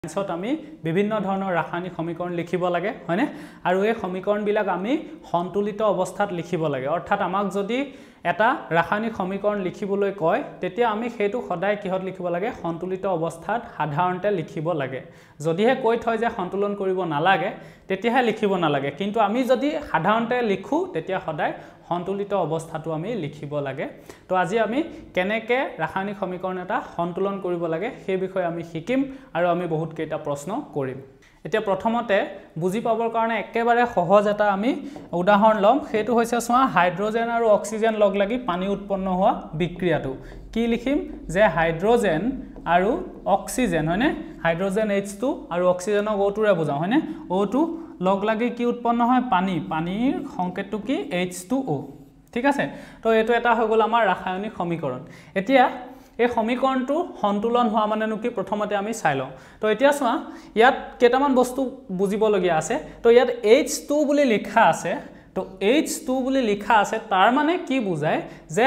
সায়েন্সত আমি বিভিন্ন ধৰণৰ ৰাসায়নিক সমীকৰণ লিখিব লাগে হয়নে আৰু এই সমীকৰণবিলাক আমি সন্তুলিত অৱস্থাত লিখিব লাগে অৰ্থাৎ আমাক যদি এটা ৰাসায়নিক সমীকৰণ লিখিবলৈ কয় তেতিয়া আমি সেইটো সদায় কিহত লিখিব লাগে সন্তুলিত অৱস্থাত সাধাৰণতে লিখিব লাগে যদিহে কৈ থয় যে সন্তুলন কৰিব নালাগে তেতিয়াহে লিখিব নালাগে কিন্তু আমি যদি সাধাৰণতে লিখো তেতিয়া সদায় সন্তুলিত অৱস্থাটো আমি লিখিব লাগে তো আজি আমি কেনেকৈ ৰাসায়নিক সমীকৰণ এটা সন্তুলন কৰিব লাগে সেই বিষয়ে আমি শিকিম আৰু আমি বহুত কেইটা প্ৰশ্ন কৰিম এতিয়া প্ৰথমতে বুজি পাবৰ কাৰণে একেবাৰে সহজ এটা আমি উদাহৰণ লম সেইটো হৈছে সোৱা হাইড্ৰোজেন আৰু অক্সিজেন লগ লাগি পানী উৎপন্ন হোৱা বিক্ৰিয়াটো কি লিখিম যে হাইড্ৰোজেন আৰু অক্সিজেন হয়নে হাইড্ৰোজেন H2 আৰু অক্সিজেনক O2 ৰে বুজাও হয়নে O2 লগ লাগি কি উৎপন্ন হয় পানী পানীৰ সংকেতটো কি H2O ঠিক আছে তো এটো এটা হৈ গল আমাৰ ৰাসায়নিক সমীকৰণ এতিয়া এই সমীকৰণটো সন্তুলন হোৱা মানেনো কি প্ৰথমতে আমি চাই লওঁ তো এতিয়া সোৱা ইয়াত কেইটামান বস্তু বুজিবলগীয়া আছে তো ইয়াত H2 বুলি লিখা আছে তো H2 বুলি লিখা আছে তাৰ মানে কি বুজায় যে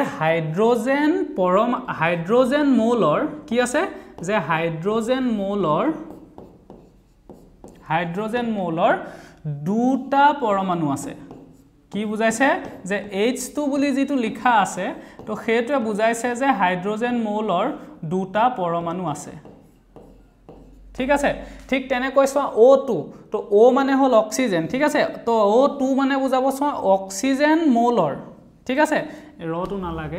হাইড্ৰোজেন মোলৰ কি আছে যে হাইড্ৰোজেন মোলৰ দুটা পৰমাণু আছে কি বুজাইছে যে H2 বুলি যেটো লিখা আছে তো হেতুৱে বুজাইছে যে হাইড্ৰোজেন মোলৰ দুটা পৰমাণু আছে ঠিক আছে ঠিক তেনে কৈছো O2 তো O মানে হল অক্সিজেন ঠিক আছে তো O2 মানে বুজাব ছ অক্সিজেন মোলৰ ঠিক আছে ৰটো না লাগে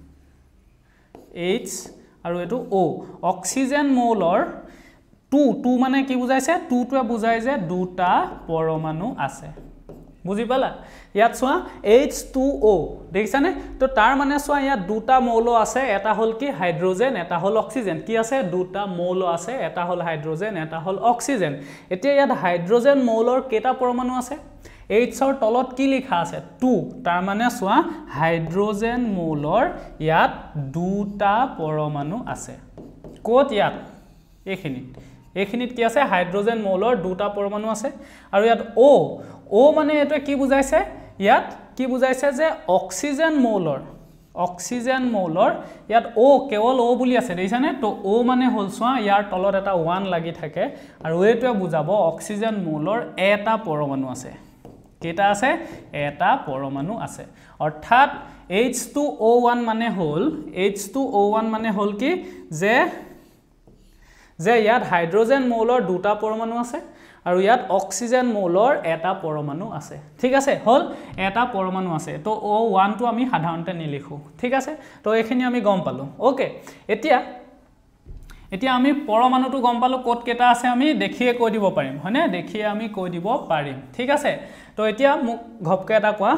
H আৰু এটো O অক্সিজেন মোলৰ 2 মানে কি বুজাইছে 2 টোৱে বুজায় যে দুটা পৰমাণু আছে বুজি পালা ইয়াত সোৱা H2O দেখিছানে তো তাৰ মানে সোৱা ইয়াত দুটা মৌল আছে এটা হল কি হাইড্ৰোজেন এটা হল অক্সিজেন কি আছে দুটা মৌল আছে এটা হল হাইড্ৰোজেন এটা হল অক্সিজেন এতিয়া ইয়াত হাইড্ৰোজেন মৌলৰ কেটা পৰমাণু আছে H ৰ তলত কি লিখা আছে 2 তাৰ মানে সোৱা হাইড্ৰোজেন মৌলৰ ইয়াত দুটা পৰমাণু আছে কোত ইয়াত এইখিনিত কি আছে হাইড্ৰোজেন মৌলৰ দুটা পৰমাণু আছে আৰু ইয়াত O মানে এটো কি বুজাইছে ইয়াত কি বুজাইছে যে অক্সিজেন মৌলৰ ইয়াত O কেৱল O বুলি আছে দেখিছানে তো O মানে হল সোৱা ইয়াৰ তলত এটা 1 লাগি থাকে আৰু এটোৱে বুজাব অক্সিজেন মৌলৰ এটা পৰমাণু আছে কেটা আছে এটা পৰমাণু আছে অৰ্থাৎ H2O1 মানে হল কি যে ইয়াত হাইড্ৰোজেন মৌলৰ দুটা পৰমাণু আছে আৰু ইয়াত অক্সিজেন মৌলৰ এটা পৰমাণু আছে ঠিক আছে হল এটা পৰমাণু আছে তো O1 টো আমি সাধাৰণতে নিলিখো ঠিক আছে তো এখিনি আমি গম পালো ওকে এতিয়া আমি পৰমাণুটো গম পালো কোট কেটা আছে আমি দেখিয়ে কৈ দিব পাৰিম হয়নে দেখিয়ে আমি কৈ দিব পাৰিম ঠিক আছে তো এতিয়া মোক ঘপকে এটা কোৱা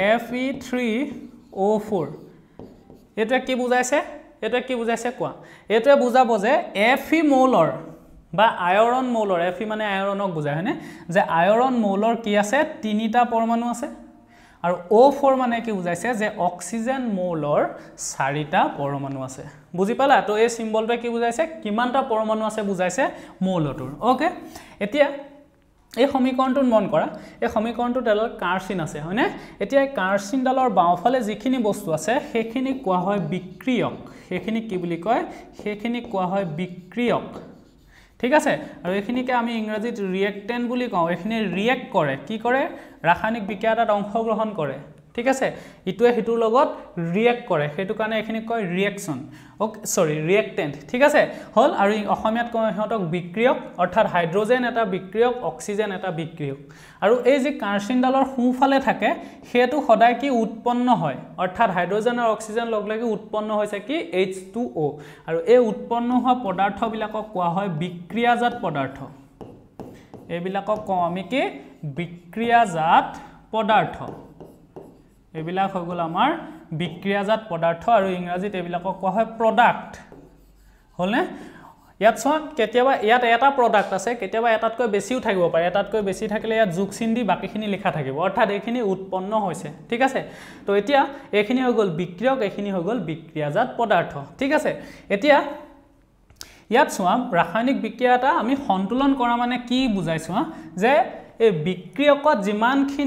Fe3O4 এটা কি বুজাইছে কোৱা এটোৱে বুজাব যে Fe মৌলৰ বা আয়ৰন মৌলৰ Fe মানে আয়ৰনক বুজায় হয়নে যে আয়ৰন মৌলৰ কি আছে তিনিটা পৰমাণু আছে আৰু O4 মানে কি বুজাইছে যে অক্সিজেন মৌলৰ চাৰিটা পৰমাণু আছে বুজি পালা তো এই সিম্বলটোৱে কি বুজাইছে কিমানটা পৰমাণু আছে বুজাইছে মৌলটোৰ ওকে এতিয়া এই সমীকৰণটো মন কৰা এই সমীকৰণটো তেলৰ কাৰ্চিন আছে হয়নে এতিয়া এই কাৰ্চিন ডালৰ বাওফালে যিখিনি বস্তু আছে সেইখিনি কোৱা হয় বিক্ৰিয়ক সেইখিনি কি বুলি কয় সেইখিনি কোৱা হয় বিক্ৰিয়ক ঠিক আছে আৰু এখিনিকে আমি ইংৰাজীত ৰিয়েক্টেন্ট বুলি কওঁ এখিনি ৰিয়েক্ট কৰে কি কৰে ৰাসায়নিক বিক্ৰিয়াত অংশগ্ৰহণ কৰে ঠিক আছে ইটোৱে হিতুৰ লগত ৰিয়েক্ট কৰে হেতু কাৰণে এখিনি কয় ৰিয়েকচন ৰিয়েক্টেন্ট ঠিক আছে হল আৰু অসমীয়াত কয় হতক বিক্ৰিয়ক অৰ্থাৎ হাইড্ৰোজেন এটা বিক্ৰিয়ক অক্সিজেন এটা বিক্ৰিয়ক আৰু এই যে কাৰ্চিন ডালৰ সোঁফালে থাকে হেতু সদায় কি উৎপন্ন হয় অৰ্থাৎ হাইড্ৰোজেন আৰু অক্সিজেন লগ লাগি উৎপন্ন হৈছে কি H2O আৰু এই উৎপন্ন হোৱা পদাৰ্থবিলাকক কোৱা হয় বিক্ৰিয়াজাত পদাৰ্থ এইবিলাকক কওঁ আমি কি বিক্ৰিয়াজাত পদাৰ্থ এবিলাক হৈ গল আমাৰ বিক্ৰিয়াজাত পদাৰ্থ আৰু ইংৰাজীত এবিলাকক কোৱা হয় প্ৰডাক্ট হলনে ইয়াত সোৱা কেতিয়াবা ইয়াত এটা প্ৰডাক্ট আছে কেতিয়াবা এটাতকৈ বেছিও থাকিব পাৰে এটাতকৈ বেছি থাকিলে ইয়াত যোগ চিন দি বাকিখিনি লিখা থাকিব অৰ্থাৎ এইখিনি উৎপন্ন হৈছে ঠিক আছে তো এতিয়া এইখিনি হৈ গল বিক্ৰিয়ক এইখিনি হৈ গল বিক্ৰিয়াজাত পদাৰ্থ ঠিক আছে এতিয়া ইয়াত সোৱা ৰাসায়নিক বিক্ৰিয়া এটা আমি সন্তুলন কৰা মানে কি বুজাইছো যে এই বিক্ৰিয়কত যিমানখিনি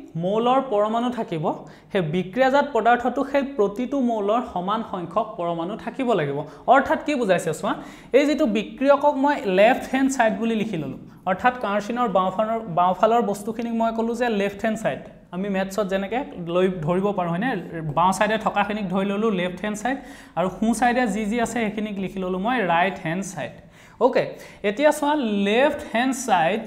মৌলৰ পৰমাণু থাকিব সেই বিক্ৰিয়াজাত পদাৰ্থটো সেই প্ৰতিটো মৌলৰ সমান সংখ্যক পৰমাণু থাকিব লাগিব অৰ্থাৎ কি বুজাইছে চোৱা এই যেটো বিক্ৰিয়কক মই লেফট হ্যান্ড সাইড বুলি লিখি ললো অৰ্থাৎ কাৰ্চিনৰ বাওঁফালৰ বস্তুখিনিক মই কলো যে লেফট হ্যান্ড সাইড আমি ম্যাথছত যেনেকে লৈ ধৰিব পাৰো হয়নে বাওঁ সাইডে থকাখিনিক ধৰি ললো লেফট হ্যান্ড সাইড আৰু সু সাইডে যি আছে সেইখিনিক লিখি ললো মই ৰাইট হ্যান্ড সাইড ওকে এতিয়া চোৱা লেফট হ্যান্ড সাইড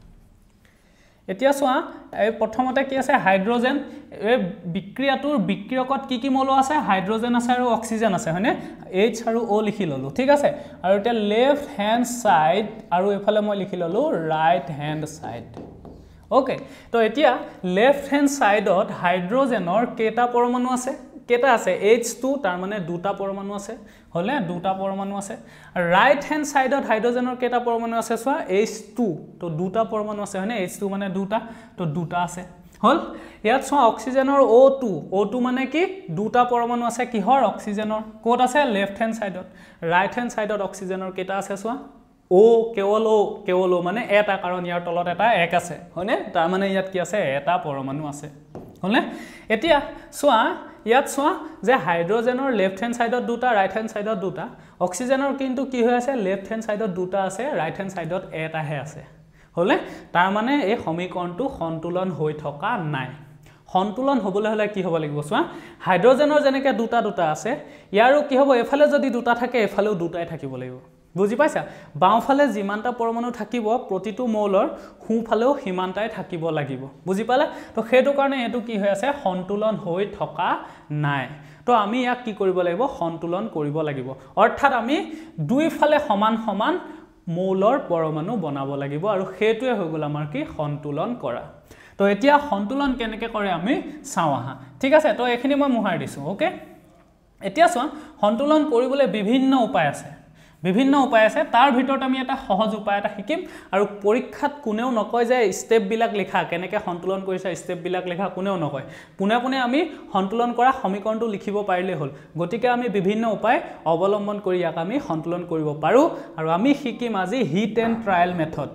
এতিয়া চোৱা এই প্ৰথমতে কি আছে হাইড্ৰোজেন এই বিক্ৰিয়াটোৰ বিক্ৰিয়কত কি মৌল আছে হাইড্ৰোজেন আছে আৰু অক্সিজেন আছে হয়নে H আৰু O লিখি ললো ঠিক আছে আৰু এটা লেফট হ্যান্ড সাইড আৰু এফালে মই লিখি ললো ৰাইট হ্যান্ড সাইড ওকে তো এতিয়া লেফট হ্যান্ড সাইডত হাইড্ৰোজেনৰ কেটা পৰমাণু আছে কেটা আছে H2 তাৰ মানে দুটা পৰমাণু আছে হলে দুটা পৰমাণু আছে আৰু ৰাইট হ্যান্ড সাইডত হাইড্ৰোজেনৰ কেটা পৰমাণু আছে সোৱা H2 তো দুটা পৰমাণু আছে হয়নে H2 মানে দুটা তো দুটা আছে হল ইয়াত সোৱা অক্সিজেনৰ O2 মানে কি দুটা পৰমাণু আছে কিহৰ অক্সিজেনৰ কোড আছে লেফট হ্যান্ড সাইডত ৰাইট হ্যান্ড সাইডত অক্সিজেনৰ কেটা আছে সোৱা O কেৱল O মানে এটা কাৰণ ইয়াৰ তলত এটা এক আছে হয়নে তাৰ মানে ইয়াত কি আছে এটা পৰমাণু আছে হলনে এতিয়া সোৱা ইয়াত সোৱা যে হাইড্ৰোজেনৰ লেফট হ্যান্ড সাইডত দুটা ৰাইট হ্যান্ড সাইডত দুটা অক্সিজেনৰ কিন্তু কি হৈ আছে লেফট হ্যান্ড সাইডত দুটা আছে ৰাইট হ্যান্ড সাইডত এটাহে আছে হলে তাৰ মানে এই সমীকৰণটো সন্তুলন হৈ থকা নাই সন্তুলন হ'বলৈ হলে কি হ'ব লাগিব সোৱা হাইড্ৰোজেনৰ যেনেকৈ দুটা আছে ইয়াৰো কি হ'ব এফালে যদি দুটা থাকে এফালেও দুটাই থাকিব লাগিব বুজি পাইছা বাওঁফালে যিমানটা পৰমাণু থাকিব প্ৰতিটো মৌলৰ সোঁফালেও সিমানটাই থাকিব লাগিব বুজি পালে তো সেইটো কাৰণে এটো কি হৈ আছে সন্তুলন হৈ থকা নাই তো আমি ইয়াক কি কৰিব লাগিব সন্তুলন কৰিব লাগিব অৰ্থাৎ আমি দুইফালে সমান মৌলৰ পৰমাণু বনাব লাগিব আৰু সেইটোৱে হৈ গল আমাৰ কি সন্তুলন কৰা তো এতিয়া সন্তুলন কেনেকৈ কৰে আমি চাও আহা ঠিক আছে তো এখিনি মই মুহাই দিছো ওকে এতিয়া চোৱা সন্তুলন কৰিবলৈ বিভিন্ন উপায় আছে তাৰ ভিতৰত আমি এটা সহজ উপায় এটা শিকিম আৰু পৰীক্ষাত কোনেও নকয় যে স্টেপ বিলাক লিখা কেনেকৈ সন্তুলন কৰিছা স্টেপ বিলাক লিখা কোনেও নকয় পুনে আমি সন্তুলন কৰা সমীকৰণটো লিখিব পাৰিলে হ'ল গতিকে আমি বিভিন্ন উপায় অৱলম্বন কৰি ইয়াক আমি সন্তুলন কৰিব পাৰো আৰু আমি শিকিম আজি hit and trial method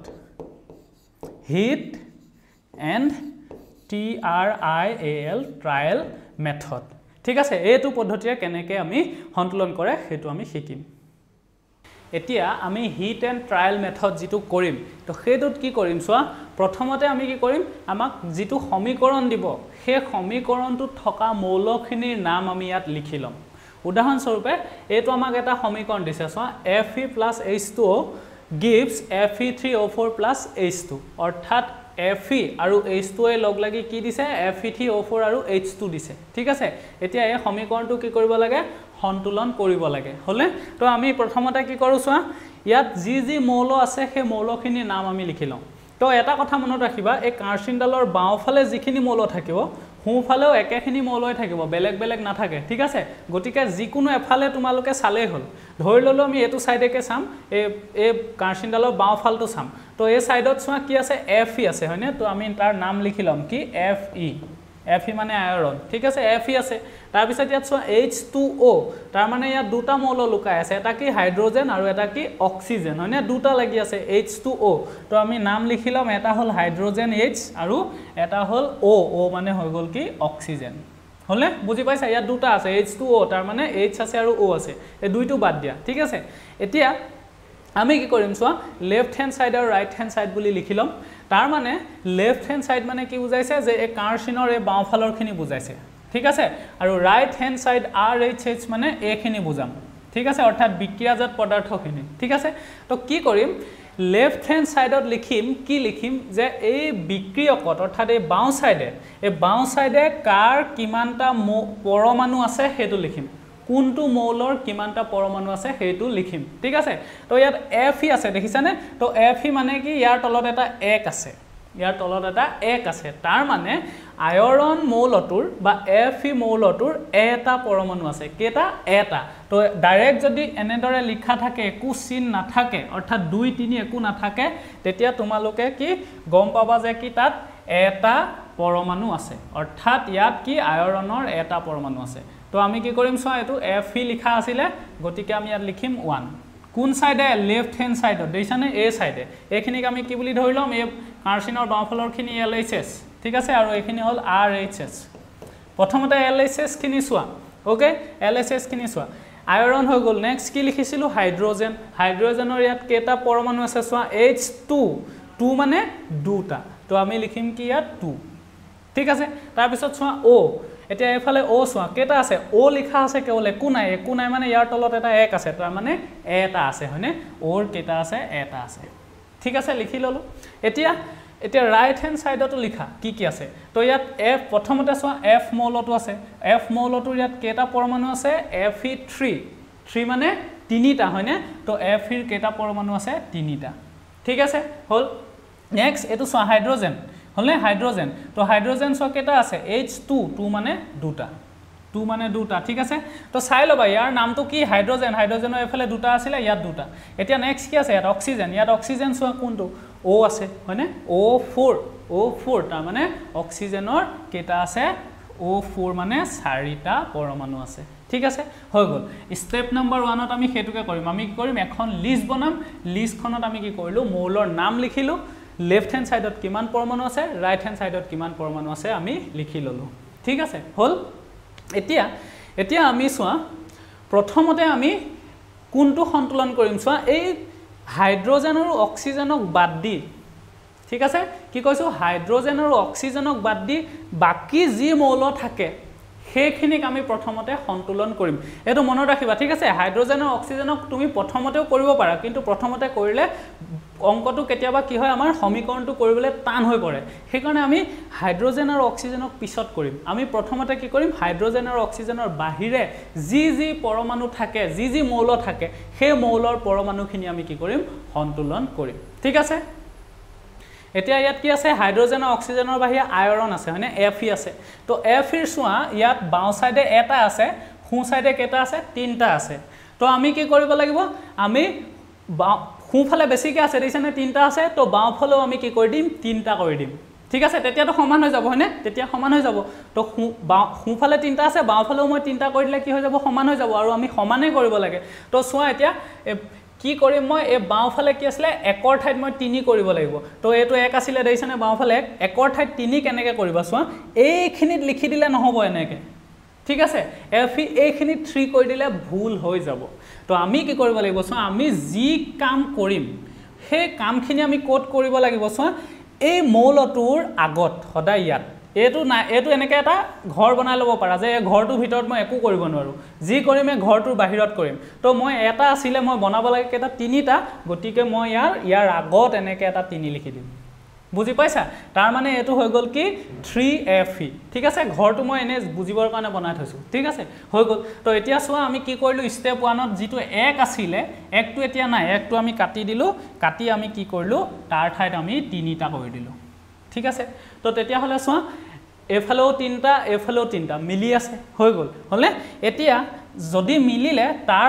hit and TRIAL trial method ঠিক আছে এইটো পদ্ধতিৰে কেনেকৈ আমি সন্তুলন কৰে সেইটো আমি শিকিম এতিয়া আমি হিট এণ্ড ট্ৰায়াল মেথড যেটো কৰিম তো সেইটোত কি কৰিম সোৱা প্ৰথমতে আমি কি কৰিম আমাক যেটো সমীকৰণ দিব সেই সমীকৰণটোত থকা মৌলখিনিৰ নাম আমি ইয়াত লিখি লম উদাহৰণ স্বৰূপে এইটো আমাক এটা সমীকৰণ দিছে সোৱা Fe + H2O gives Fe3O4 + H2 অৰ্থাৎ Fe আৰু H2 এ লগ লাগি কি দিছে Fe3O4 আৰু H2 দিছে ঠিক আছে এতিয়া এই সমীকৰণটো কি কৰিব লাগে সন্তুলন কৰিব লাগে হলে তো আমি প্ৰথমতে কি কৰো সোৱা ইয়াত যি মৌল আছে সেই মৌলখিনিৰ নাম আমি লিখি লম তো এটা কথা মনত ৰাখিবা এই কাৰ্চিনডালৰ বাওঁফালে যিখিনি মৌল থাকিব সোঁফালেও একেখিনি মৌলই থাকিব বেলেগ নাথাকে ঠিক আছে গতিকে যিকোনো এফালে তোমালোকে চালেই হ'ল ধৰি ললো আমি এটো সাইডেকে চাম এই কাৰ্চিনডালৰ বাওঁফালটো চাম তো এই সাইডত সোৱা কি আছে Fe আছে হয়নে তো আমি তাৰ নাম লিখি লম কি Fe মানে আয়ৰন ঠিক আছে Fe আছে তাৰ পিছত ইয়াত সোৱা H2O তাৰ মানে ইয়াত দুটা মৌল লুকাই আছে এটা কি হাইড্ৰোজেন আৰু এটা কি অক্সিজেন হয়নে দুটা লাগি আছে H2O তো আমি নাম লিখি লম এটা হল হাইড্ৰোজেন H আৰু এটা হল O মানে হৈ গল কি অক্সিজেন হলে বুজি পাইছা ইয়াত দুটা আছে H2O তাৰ মানে H আছে আৰু O আছে এই দুইটো বাদ দিয়া ঠিক আছে এতিয়া আমি কি কৰিম সোৱা লেফট হ্যান্ড সাইড আৰু ৰাইট হ্যান্ড সাইড বুলি লিখি লম তাৰ মানে লেফট হ্যান্ড সাইড মানে কি বুজাইছে যে এই কাৰ্চিনৰ এই বাওঁফালৰখিনি বুজাইছে ঠিক আছে আৰু ৰাইট হ্যান্ড সাইড RHH মানে এখিনি বুজাম ঠিক আছে অৰ্থাৎ বিক্ৰিয়াজাত পদাৰ্থখিনি ঠিক আছে তো কি কৰিম লেফট হ্যান্ড সাইডত লিখিম যে এই বিক্ৰিয়কত অৰ্থাৎ এই বাওঁ সাইডে কাৰ কিমানটা পৰমাণু আছে হেতু লিখিম কোনটো মৌলৰ কিমানটা পৰমাণু আছে হেতু লিখিম ঠিক আছে তো ইয়াত Fe আছে দেখিছানে তো Fe মানে কি ইয়াৰ তলত এটা এক আছে তাৰ মানে আয়ৰন মৌলটোৰ বা Fe মৌলটোৰ এটা পৰমাণু আছে কেটা এটা তো ডাইৰেক্ট যদি এনেদৰে লিখা থাকে একো চিন নাথাকে অৰ্থাৎ 2 3 একো নাথাকে তেতিয়া তোমালোকে কি গম পাবা যে কি তাত এটা পৰমাণু আছে অৰ্থাৎ ইয়াত কি আয়ৰনৰ এটা পৰমাণু আছে তো আমি কি কৰিম সোৱা এটো Fe লিখা আছিল গতিকে আমি ইয়াত লিখিম 1 কোন সাইডে লেফট হ্যান্ড সাইডত দেইছানে এই সাইডে এখিনিক আমি কি বুলি ধৰিলম এই কাৰ্চিনৰ বাওঁফালৰখিনি LHS ঠিক আছে আৰু এইখিনি হল RHS প্ৰথমতে LHS খিনি চোৱা ওকে LHS খিনি চোৱা আয়ৰন হৈ গল নেক্সট কি লিখিছিলো হাইড্ৰোজেন হাইড্ৰোজেনৰ ইয়াত কেটা পৰমাণু আছে চোৱা H2 2 মানে দুটা তো আমি লিখিম কি ইয়াত 2 ঠিক আছে তাৰ পিছত চোৱা O এতিয়া এফালে O চোৱা কেটা আছে O লিখা আছে কেৱল একো নাই মানে ইয়াৰ তলত এটা এক আছে তাৰ মানে এটা আছে হয়নে ওৰ কেটা আছে এটা আছে ঠিক আছে লিখি ললো এতিয়া রাইট হ্যান্ড সাইডতো লিখা কি আছে তো ইয়াত F প্ৰথমতে চোৱা F মৌলটো আছে F মৌলটো ইয়াত কেটা পৰমাণু আছে Fe3 3 মানে তিনিটা হয়নে তো F এর কেটা পৰমাণু আছে তিনিটা ঠিক আছে হল নেক্সট এটো চোৱা হাইড্ৰোজেন হলনে হাইড্ৰোজেন তো হাইড্ৰোজেন চোৱা কেটা আছে H2 2 মানে দুটা ঠিক আছে তো চাই লবা ইয়াৰ নামটো কি হাইড্ৰোজেনৰ এফালে দুটা আছিল ইয়াত দুটা এতিয়া নেক্সট কি আছে ইয়াত অক্সিজেন চোৱা কোনটো O আছে হয়নে O4 তাৰ মানে অক্সিজেনৰ কেটা আছে O4 মানে 4টা পৰমাণু আছে ঠিক আছে হৈ গল স্টেপ নাম্বাৰ 1 ত আমি হেতুকে কৰিম আমি কি কৰিম এখন লিষ্ট বনাম লিষ্টখনত আমি কি কৰিলো মৌলৰ নাম লিখিলো লেফট হ্যান্ড সাইডত কিমান পৰমাণু আছে ৰাইট হ্যান্ড সাইডত কিমান পৰমাণু আছে আমি লিখি ললো ঠিক আছে হল এতিয়া আমি চোৱা প্ৰথমতে আমি কোনটো সন্তুলন কৰিম চোৱা এই হাইড্ৰোজেন আৰু অক্সিজেনক বাদ দি ঠিক আছে কি কৈছো হাইড্ৰোজেন আৰু অক্সিজেনক বাদ দি বাকি যি মৌল থাকে সেইখিনিক আমি প্ৰথমতে সন্তুলন কৰিম এটো মনত ৰাখিবা ঠিক আছে হাইড্ৰোজেন আৰু অক্সিজেনক তুমি প্ৰথমতেও কৰিব পাৰা কিন্তু প্ৰথমতে কৰিলে অংকটো কেতিয়াবা কি হয় আমাৰ সমীকৰণটো কৰিবলৈ টান হৈ পৰে সেইকাৰণে আমি হাইড্ৰোজেন আৰু অক্সিজেনক পিছত কৰিম আমি প্ৰথমতে কি কৰিম হাইড্ৰোজেন আৰু অক্সিজেনৰ বাহিৰে যি পৰমাণু থাকে যি মৌল থাকে সেই মৌলৰ পৰমাণুখিনি আমি কি কৰিম সন্তুলন কৰিম ঠিক আছে এতিয়া ইয়াত কি আছে হাইড্ৰোজেন আৰু অক্সিজেনৰ বাহিৰে আয়ৰন আছে হয়নে Fe আছে তো Fe চোৱা ইয়াত বাও সাইডে এটা আছে হু সাইডে কেটা আছে তিনটা আছে তো আমি কি কৰিব লাগিব আমি হুফালে বেছিকে আছে দিছনে তিনটা আছে তো বাওফালেও আমি কি কৰি দিম তিনটা কৰি দিম ঠিক আছে তেতিয়াটো সমান হৈ যাব হয়নে তেতিয়া সমান হৈ যাব তো হুফালে তিনটা আছে বাওফালেও মই তিনটা কৰি দিলে কি হৈ যাব সমান হৈ যাব আৰু আমি সমানে কৰিব লাগে তো চোৱা এতিয়া কি কৰিম মই এই বাওফালে কি আছিল একৰ ঠাইত মই 3 কৰিব লাগিব তো এটো এক আছিল দেইছনে বাওফালে একৰ ঠাইত 3 কেনেকে কৰিবা চোৱা এইখিনিত লিখি দিলে নহব এনেকে ঠিক আছে Fe এইখিনিত 3 কৰি দিলে ভুল হৈ যাব তো আমি কি কৰিব লাগিব চোৱা আমি যি কাম কৰিম সেই কামখিনি আমি কোড কৰিব লাগিব চোৱা এই মৌলটোৰ আগত সদায় ইয়াত এটো এনেকে এটা ঘৰ বনাই লব পাৰা যে এই ঘৰটোৰ ভিতৰত মই একো কৰিব নোৱাৰো যি কৰিমে ঘৰটোৰ বাহিৰত কৰিম তো মই এটা আছিল মই বনাব লাগে কেটা তিনিটা গতিকে মই ইয়াৰ আগত এনেকে এটা 3 লিখি দিম বুজি পাইছা তাৰ মানে এটো হৈ গল কি 3Fe ঠিক আছে ঘৰটো মই এনে বুজিবৰ কাৰণে বনাই থৈছো ঠিক আছে হৈ গল তো এতিয়া চোৱা আমি কি কৰিলো স্টেপ 1 ত যেটো এক আছিল একটো এতিয়া নাই একটো আমি কাটি দিলো কাটি আমি কি কৰিলো তাৰ ঠাইত আমি 3টা কৰি দিলো ঠিক আছে তো তেতিয়া হলে চোৱা এফালেও 3টা মিলি আছে হৈ গল হলে এতিয়া যদি মিলিলে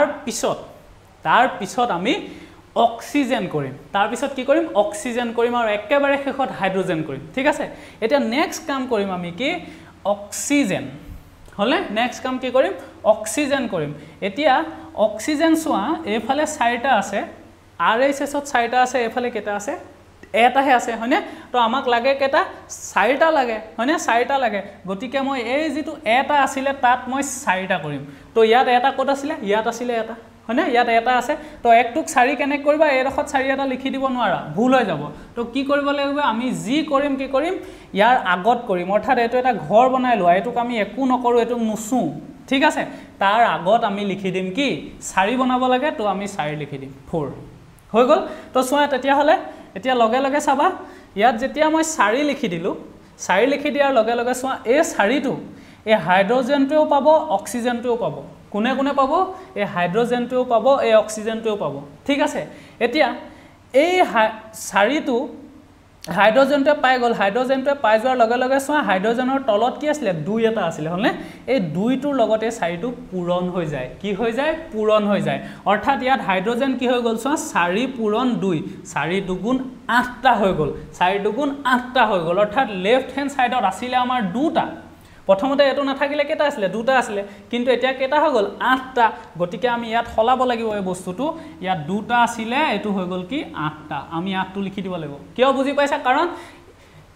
তাৰ পিছত আমি অক্সিজেন কৰিম তাৰ পিছত কি কৰিম অক্সিজেন কৰিম আৰু একেবাৰে শেষত হাইড্ৰোজেন কৰিম ঠিক আছে এতিয়া নেক্সট কাম কৰিম আমি কি অক্সিজেন হলে নেক্সট কাম কি কৰিম অক্সিজেন কৰিম এতিয়া অক্সিজেন চোৱা এফালে 4টা আছে RHS ত 4টা আছে এফালে কেটা আছে এটাহে আছে হয়নে তো আমাক লাগে কেটা 4টা লাগে হয়নে 4টা লাগে গতিকে মই এই যেটো এটা আছিল তাত মই 4টা কৰিম তো ইয়াত এটা কত আছিল ইয়াত আছিল এটা হয়নে ইয়াত এটা আছে তো একটুক 4 কেনেক কৰিবা এই ৰখত 4 এটা লিখি দিব নোৱাৰা ভুল হৈ যাব তো কি কৰিব লাগিব আমি যি কৰিম কি কৰিম ইয়াৰ আগত কৰিম অৰ্থাৎ এটো এটা ঘৰ বনাই লোৱা এটোক আমি একো নকৰো এটো মুছু ঠিক আছে তাৰ আগত আমি লিখি দিম কি 4 বনাব লাগে তো আমি 4 লিখি দিম 4 হৈ গল তো চোৱা তেতিয়া হলে এতিয়া লগে লগে চাবা ইয়াত যেতিয়া মই 4 লিখি দিলো 4 লিখি দিয়াৰ লগে লগে চোৱা এই 4টো এই হাইড্ৰোজেনটোও পাব অক্সিজেনটোও পাব কোনে কোনে পাব এই হাইড্ৰোজেনটোও পাব এই অক্সিজেনটোও পাব ঠিক আছে এতিয়া এই 4টো হাইড্ৰোজেনটো পাই গল হাইড্ৰোজেনটো পাই যোৱাৰ লগে লগে চোৱা হাইড্ৰোজেনৰ তলত কি আছিল 2 এটা আছিল হলনে এই 2টোৰ লগতে 4টো পূৰণ হৈ যায় কি হৈ যায় পূৰণ হৈ যায় অৰ্থাৎ ইয়াত হাইড্ৰোজেন কি হৈ গল চোৱা 4 পূৰণ 2 4 দুগুণ 8টা হৈ গল 4 দুগুণ 8টা হৈ গল অৰ্থাৎ লেফট হ্যান্ড সাইডত আছিল আমাৰ 2টা প্ৰথমতে এটো নাথাকিলে কেটা আছিল 2টা আছিল কিন্তু এতিয়া কেটা হৈ গল 8টা গতিকে আমি ইয়াত হলাব লাগিব এই বস্তুটো ইয়াত 2টা আছিল এটো হৈ গল কি 8টা আমি 8টো লিখি দিব লাগিব কিয় বুজি পাইছা কাৰণ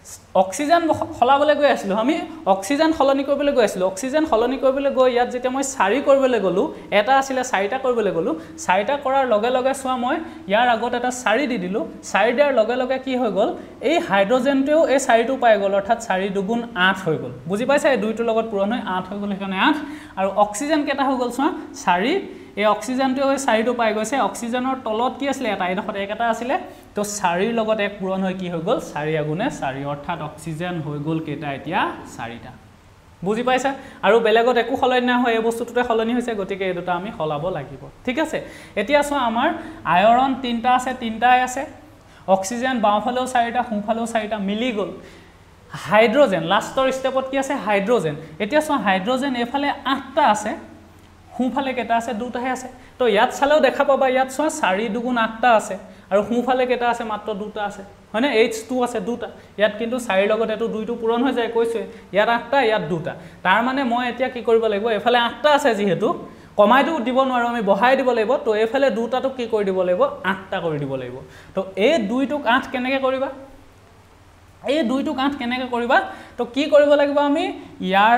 অক্সিজেন সলাবলৈ গৈ আছিলোঁ আমি অক্সিজেন সলনি কৰিবলৈ গৈ আছিলোঁ অক্সিজেন সলনি কৰিবলৈ গৈ ইয়াত যেতিয়া মই 4 কৰিবলৈ গ'লোঁ এটা আছিলে 4টা কৰিবলৈ গ'লোঁ 4টা কৰাৰ লগে লগে চোৱা মই ইয়াৰ আগত এটা 4 দি দিলোঁ 4 দিয়াৰ লগে লগে কি হৈ গ'ল এই হাইড্ৰজেনটোও এই 4টো পাই গ'ল অৰ্থাৎ 4 দুগুণ 8 হৈ গ'ল বুজি পাইছা এই দুইটোৰ লগত পূৰণ হৈ 8 হৈ গ'ল সেইকাৰণে 8 আৰু অক্সিজেন কেইটা হৈ গ'ল চোৱা 4 এই অক্সিজেনটো এই 4টো পাই গৈছে অক্সিজেনৰ তলত কি আছিল এটা এডখত এক এটা আছিল তো 4 ৰ লগত এক পূৰণ হৈ কি হৈ গ'ল 4 গুণে 4 অৰ্থাৎ অক্সিজেন হৈ গ'ল কেইটা এতিয়া 4টা বুজি পাইছা আৰু বেলেগত একো সলনি না হয় এই বস্তুটোতে সলনি হৈছে গতিকে এই দুটা আমি সলাব লাগিব ঠিক আছে এতিয়া চোৱা আমাৰ আয়ৰন 3টা আছে 3টাই আছে অক্সিজেন বাওঁফালেও 4টা সোঁফালেও 4টা মিলি গ'ল হাইড্ৰজেন লাষ্টৰ ষ্টেপত কি আছে হাইড্ৰজেন এতিয়া চোৱা হাইড্ৰজেন এফালে 8টা আছে সোঁফালে কেইটা আছে দুটাহে আছে তো ইয়াত চালেও দেখা পাবা ইয়াত চোৱা 4 দুগুণ 8টা আছে আৰু সোঁফালে কেইটা আছে মাত্ৰ দুটা আছে হয়নে H2 আছে দুটা ইয়াত কিন্তু 4 লগত এটো দুইটো পূৰণ হৈ যায় কৈছে ইয়াত 8টা ইয়াত দুটা তাৰ মানে মই এতিয়া কি কৰিব লাগিব এফালে 8টা আছে যিহেতু কমাইটো দিব নোৱাৰো আমি বহাই দিব লাগিব তো এফালে দুটাটো কি কৰি দিব লাগিব 8টা কৰি দিব লাগিব তো এই দুইটোক 8 কেনেকৈ কৰিবা এই দুইটোক 8 কেনেকৈ কৰিবা তো কি কৰিব লাগিব আমি ইয়াৰ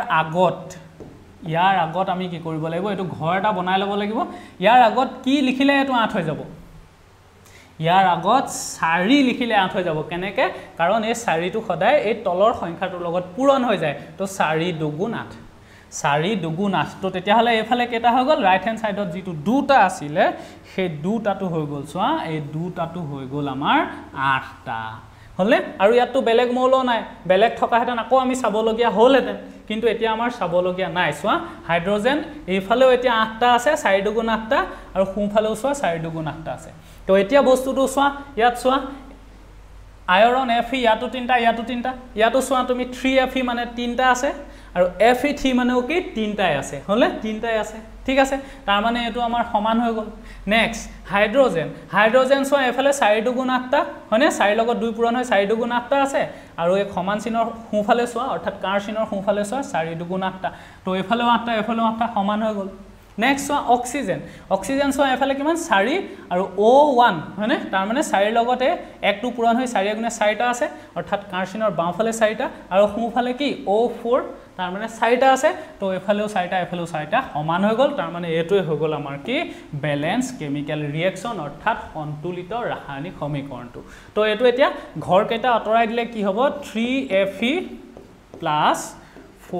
আগত আমি কি কৰিব লাগিব এটো ঘৰ এটা বনাই ল'ব লাগিব ইয়াৰ আগত কি লিখিলে এটো 8 হৈ যাব ইয়াৰ আগত 4 লিখিলে 8 হৈ যাব কেনেকৈ কাৰণ এই 4টো সদায় এই তলৰ সংখ্যাটোৰ লগত পূৰণ হৈ যায় তো 4 দুগুণ 8 4 দুগুণ 8 তো তেতিয়া হলে এফালে কেটা হৈ গ'ল ৰাইট হ্যান্ড সাইডত যেটো দুটা আছিল সেই দুটাটো হৈ গ'ল চোৱা এই দুটাটো হৈ গ'ল আমাৰ 8টা হলে আৰু ইয়াতো বেলেগ মৌল নাই বেলেগ থকা হেতেন আকৌ আমি চাবলগীয়া হলহেতেন কিন্তু এতিয়া আমাৰ চাবলগীয়া নাই চোৱা হাইড্ৰজেন এইফালেও এতিয়া 8টা আছে 4 দুগুণ 8টা আৰু সোঁফালেও চোৱা 4 দুগুণ 8টা আছে তো এতিয়া বস্তুটো চোৱা ইয়াত চোৱা আয়ৰন Fe ইয়াতো 3টা ইয়াতো চোৱা তুমি 3Fe মানে 3টা আছে আৰু Fe3 মানেও কি 3টাই আছে হলে 3টাই আছে ঠিক আছে তাৰ মানে এটো আমাৰ সমান হৈ গ'ল নেক্সট হাইড্ৰজেন চোৱা এফালে 4 দুগুণ 8টা হয়নে 4 লগত 2 পূৰণ হয় 4 দুগুণ 8টা আছে আৰু এক সমান চিনৰ সোঁফালে চোৱা অৰ্থাৎ কাৰ চিনৰ সোঁফালে চোৱা 4 দুগুণ 8টা তো এফালেও 8টা এফালেও 8টা সমান হৈ গ'ল নেক্সট চোৱা অক্সিজেন চোৱা এফালে কিমান 4 আৰু O1 হয়নে তাৰ মানে 4 লগতে 1 টো পূৰণ হৈ 4 গুণে 4টা আছে অৰ্থাৎ কাৰ চিনৰ বাওঁফালে 4টা আৰু সোঁফালে কি O4 তাৰ মানে 4টা আছে তো এফালেও 4টা এফালেও 4টা সমান হৈ গ'ল তাৰ মানে এটোই হৈ গ'ল আমাৰ কি ব্যালেন্স কেমিক্যাল ৰিঅ্যাকচন অৰ্থাৎ সন্তুলিত ৰাসায়নিক সমীকৰণটো তো এটো এতিয়া ঘৰ কেইটা অতৰাই দিলে কি হ'ব 3Fe +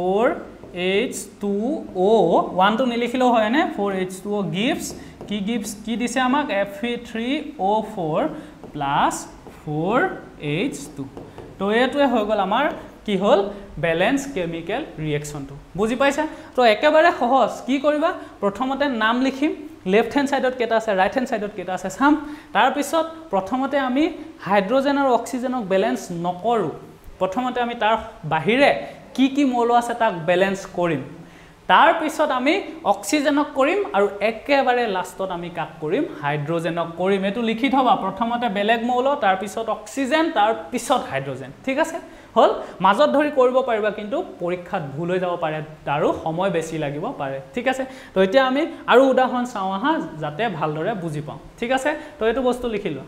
4H2O 1 টো নিলিখিলেও হয় না 4H2O gives কি দিছে আমাক Fe3O4 + 4H2 তো এটোই হৈ গ'ল আমাৰ কি হল ব্যালেন্স কেমিক্যাল ৰিঅ্যাকচনটো বুজি পাইছা তো একেবাৰে সহজ কি কৰিবা প্ৰথমতে নাম লিখিম লেফট হ্যান্ড সাইডত কেটা আছে রাইট হ্যান্ড সাইডত কেটা আছে চাম তাৰ পিছত প্ৰথমতে আমি হাইড্ৰজেন আৰু অক্সিজেনক ব্যালেন্স নকৰো প্ৰথমতে আমি তাৰ বাহিৰে কি মৌল আছে তাক ব্যালেন্স কৰিম তাৰ পিছত আমি অক্সিজেনক কৰিম আৰু একেবাৰে লাষ্টত আমি কাক কৰিম হাইড্ৰজেনক কৰিম এটো লিখি থবা প্ৰথমতে বেলেগ মৌল তাৰ পিছত অক্সিজেন তাৰ পিছত হাইড্ৰজেন ঠিক আছে হল মাজত ধৰি কৰিব পাৰিবা কিন্তু পৰীক্ষাত ভুল হৈ যাব পাৰে আৰু সময় বেছি লাগিব পাৰে ঠিক আছে তো এতিয়া আমি আৰু উদাহৰণ চাও আহা যাতে ভালদৰে বুজি পাও ঠিক আছে তো এটো বস্তু লিখিলো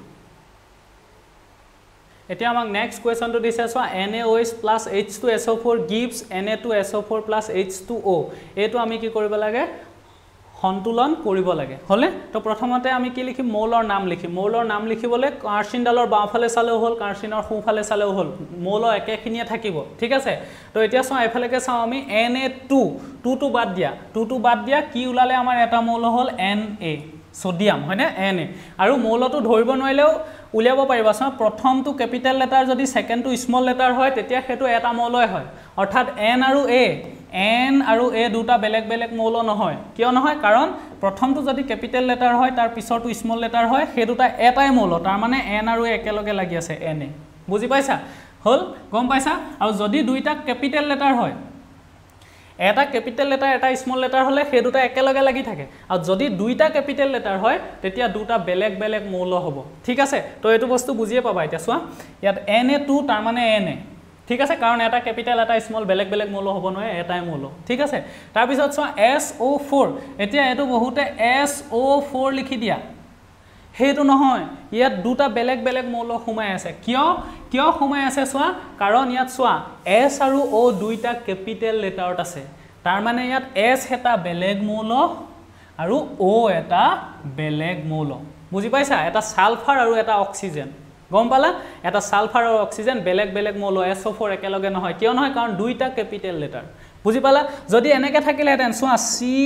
এতিয়া আমাক নেক্সট কোৱেশ্চনটো দিছে so NaOH + H2SO4 gives Na2SO4 + H2O এটো আমি কি কৰিব লাগে সন্তুলন কৰিব লাগে হলে তো প্ৰথমতে আমি কি লিখিম মৌলৰ নাম লিখিবলৈ কাৰ্চিনডালৰ বাওঁফালে চালেও হল কাৰ্চিনৰ সোঁফালে চালেও হল মৌল একেখিনিয়ে থাকিব ঠিক আছে তো এতিয়া চাও এফালেকে চাও আমি Na2 টো বাদ দিয়া কি উলালে আমাৰ এটা মৌল হল Na সোডিয়াম হয়নে Na আৰু মৌলটো ধৰিব নোৱাৰিলেও উলিয়াব পাৰিবা চাও প্ৰথমটো ক্যাপিটেল লেটাৰ যদি সেকেন্ডটো স্মল লেটাৰ হয় তেতিয়া হেতু এটা মৌলই হয় অৰ্থাৎ N আৰু A দুটা বেলেগ মৌল নহয় কিয় নহয় কাৰণ প্ৰথমটো যদি ক্যাপিটেল লেটাৰ হয় তাৰ পিছৰটো স্মল লেটাৰ হয় হে দুটা এটাই মৌল তাৰ মানে N আৰু A একেলগে লাগি আছে Na বুজি পাইছা হল গম পাইছা আৰু যদি দুইটা ক্যাপিটেল লেটাৰ হয় এটা ক্যাপিটেল লেটাৰ এটা স্মল লেটাৰ হলে হে দুটা একেলগে লাগি থাকে আৰু যদি দুইটা ক্যাপিটেল লেটাৰ হয় তেতিয়া দুটা বেলেগ মৌল হ'ব ঠিক আছে তো এটো বস্তু বুজিয়ে পাবা এতিয়া চোৱা ইয়াত Na2 তাৰ মানে Na ঠিক আছে কাৰণ এটা ক্যাপিটেল এটা স্মল বেলেগ মৌল হ'ব নহয় এটাই মৌল ঠিক আছে তাৰ পিছত চোৱা SO4 এতিয়া এটো বহুতে SO4 লিখি দিয়া সেইটো নহয় ইয়াত দুটা বেলেগ বেলেগ মৌল সোমাই আছে কিয় সোমাই আছে চোৱা কাৰণ ইয়াত চোৱা S আৰু O দুইটা ক্যাপিটেল লেটাৰত আছে তাৰ মানে ইয়াত S এটা বেলেগ মৌল আৰু O এটা বেলেগ মৌল বুজি পাইছা এটা সালফাৰ আৰু এটা অক্সিজেন গম পালা এটা সালফাৰ আৰু অক্সিজেন বেলেগ বেলেগ মৌল SO4 একেলগে নহয় কিয় নহয় কাৰণ দুইটা ক্যাপিটেল লেটাৰ বুজি পালা যদি এনেকে থাকিলেহেঁতেন চোৱা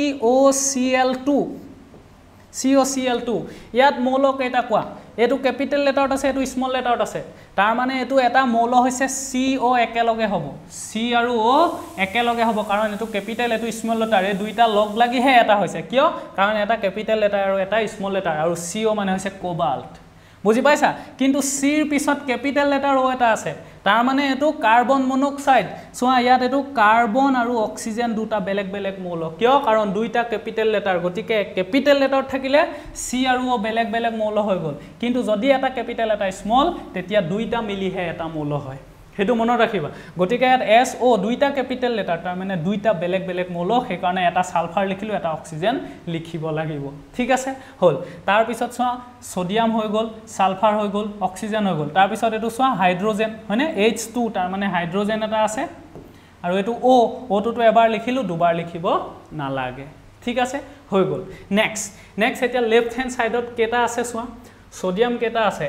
COCl2 ইয়াত মৌল কেইটা কোৱা এটো ক্যাপিটেল লেটাৰত আছে এটো স্মল লেটাৰত আছে তাৰ মানে এটো এটা মৌল হৈছে CO একেলগে হ'ব C আৰু O একেলগে হ'ব কাৰণ এটো ক্যাপিটেল এটো স্মল লেটাৰ এই দুইটা লগ লাগিহে এটা হৈছে কিয় কাৰণ এটা ক্যাপিটেল লেটাৰ আৰু এটা স্মল লেটাৰ আৰু CO মানে হৈছে কোবাল্ট বুজি পাইছা কিন্তু C ৰ পিছত ক্যাপিটেল লেটাৰ O এটা আছে তাৰ মানে এটো কাৰ্বন মনোক্সাইড সোয়া ইয়াত এটো কাৰ্বন আৰু অক্সিজেন দুটা বেলেগ বেলেগ মৌল কিয় কাৰণ দুইটা ক্যাপিটেল লেটাৰ গতিকে ক্যাপিটেল লেটাৰ থাকিলে C আৰু O বেলেগ বেলেগ মৌল হৈ গল কিন্তু যদি এটা ক্যাপিটেল এটা স্মল তেতিয়া দুইটা মিলিহে এটা মৌল হয় হেতু মনত ৰাখিবা গতিকে ইয়াত SO দুইটা ক্যাপিটেল লেটাৰ তাৰ মানে দুইটা বেলেগ বেলেগ মৌল সেই কাৰণে এটা সালফাৰ লিখিলো এটা অক্সিজেন লিখিব লাগিব ঠিক আছে হল তাৰ পিছত সোয়া সোডিয়াম হৈ গল সালফাৰ হৈ গল অক্সিজেন হৈ গল তাৰ পিছত এটো সোয়া হাইড্ৰোজেন হয়নে H2 তাৰ মানে হাইড্ৰোজেন এটা আছে আৰু এটো O টো এবাৰ লিখিলো দুবাৰ লিখিব নালাগে ঠিক আছে হৈ গল নেক্সট এতিয়া লেফট হ্যান্ড সাইডত কেটা আছে সোয়া সোডিয়াম কেটা আছে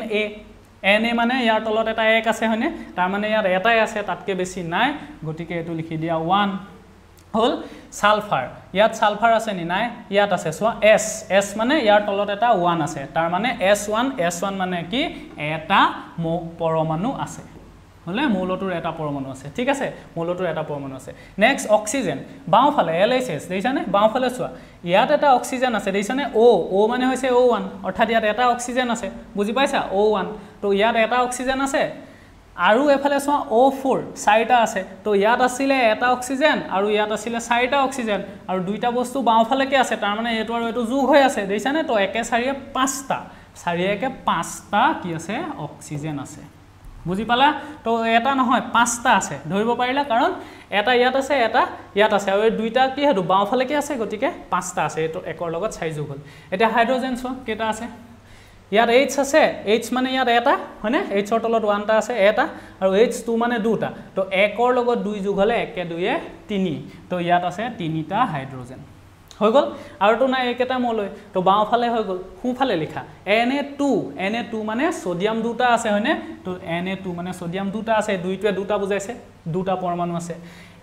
Na মানে ইয়াৰ তলত এটা এক আছে হয়নে তাৰ মানে ইয়াৰ এটাই আছে তাতকে বেছি নাই গটিকে এটো লিখি দিয়া 1 হল সালফাৰ ইয়াত সালফাৰ আছে নি নাই ইয়াত আছে সোয়া S মানে ইয়াৰ তলত এটা 1 আছে তাৰ মানে S1 মানে কি এটা পৰমাণু আছে হলে মৌলটোৰ এটা পৰমাণু আছে ঠিক আছে মৌলটোৰ এটা পৰমাণু আছে নেক্সট অক্সিজেন বাওফালে LHS দেইছানে বাওফালে সোয়া ইয়াত এটা অক্সিজেন আছে দেইছানে O মানে হৈছে O1 অৰ্থাৎ ইয়াত এটা অক্সিজেন আছে বুজি পাইছা O1 তো ইয়াত এটা অক্সিজেন আছে আৰু এফালে সোয়া O4 চাৰিটা আছে তো ইয়াত আছিল এটা অক্সিজেন আৰু ইয়াত আছিল চাৰিটা অক্সিজেন আৰু দুইটা বস্তু বাওফালে কি আছে তাৰ মানে এটো আৰু এটো যোগ হৈ আছে দেইছানে তো একে চাৰিয়ে পাঁচটা চাৰিয়েকে পাঁচটা কি আছে অক্সিজেন আছে বুজি পালা তো এটা নহয় পাঁচটা আছে ধৰিব পাৰিলা কাৰণ এটা ইয়াত আছে এটা ইয়াত আছে আৰু দুইটা কি হেতু বাওফালে কি আছে গটিকে পাঁচটা আছে এটো একৰ লগত 6 যোগ হল এটা হাইড্ৰোজেন সোয়া কেটা আছে ইয়াত H আছে H মানে ইয়াত এটা হয়নে H ৰ তলত 1 টা আছে এটা আৰু H2 মানে দুটা তো একৰ লগত 2 যোগ হলে 1 2 3 তো ইয়াত আছে তিনিটা হাইড্ৰোজেন হৈ গল আৰু তো নাই একেটা মৌল তো বাওফালে হৈ গল খুফালে লিখা Na2 মানে সোডিয়াম দুটা আছে হয়নে তো Na2 মানে সোডিয়াম দুটা আছে দুইটোৱে দুটা বুজাইছে দুটা পৰমাণু আছে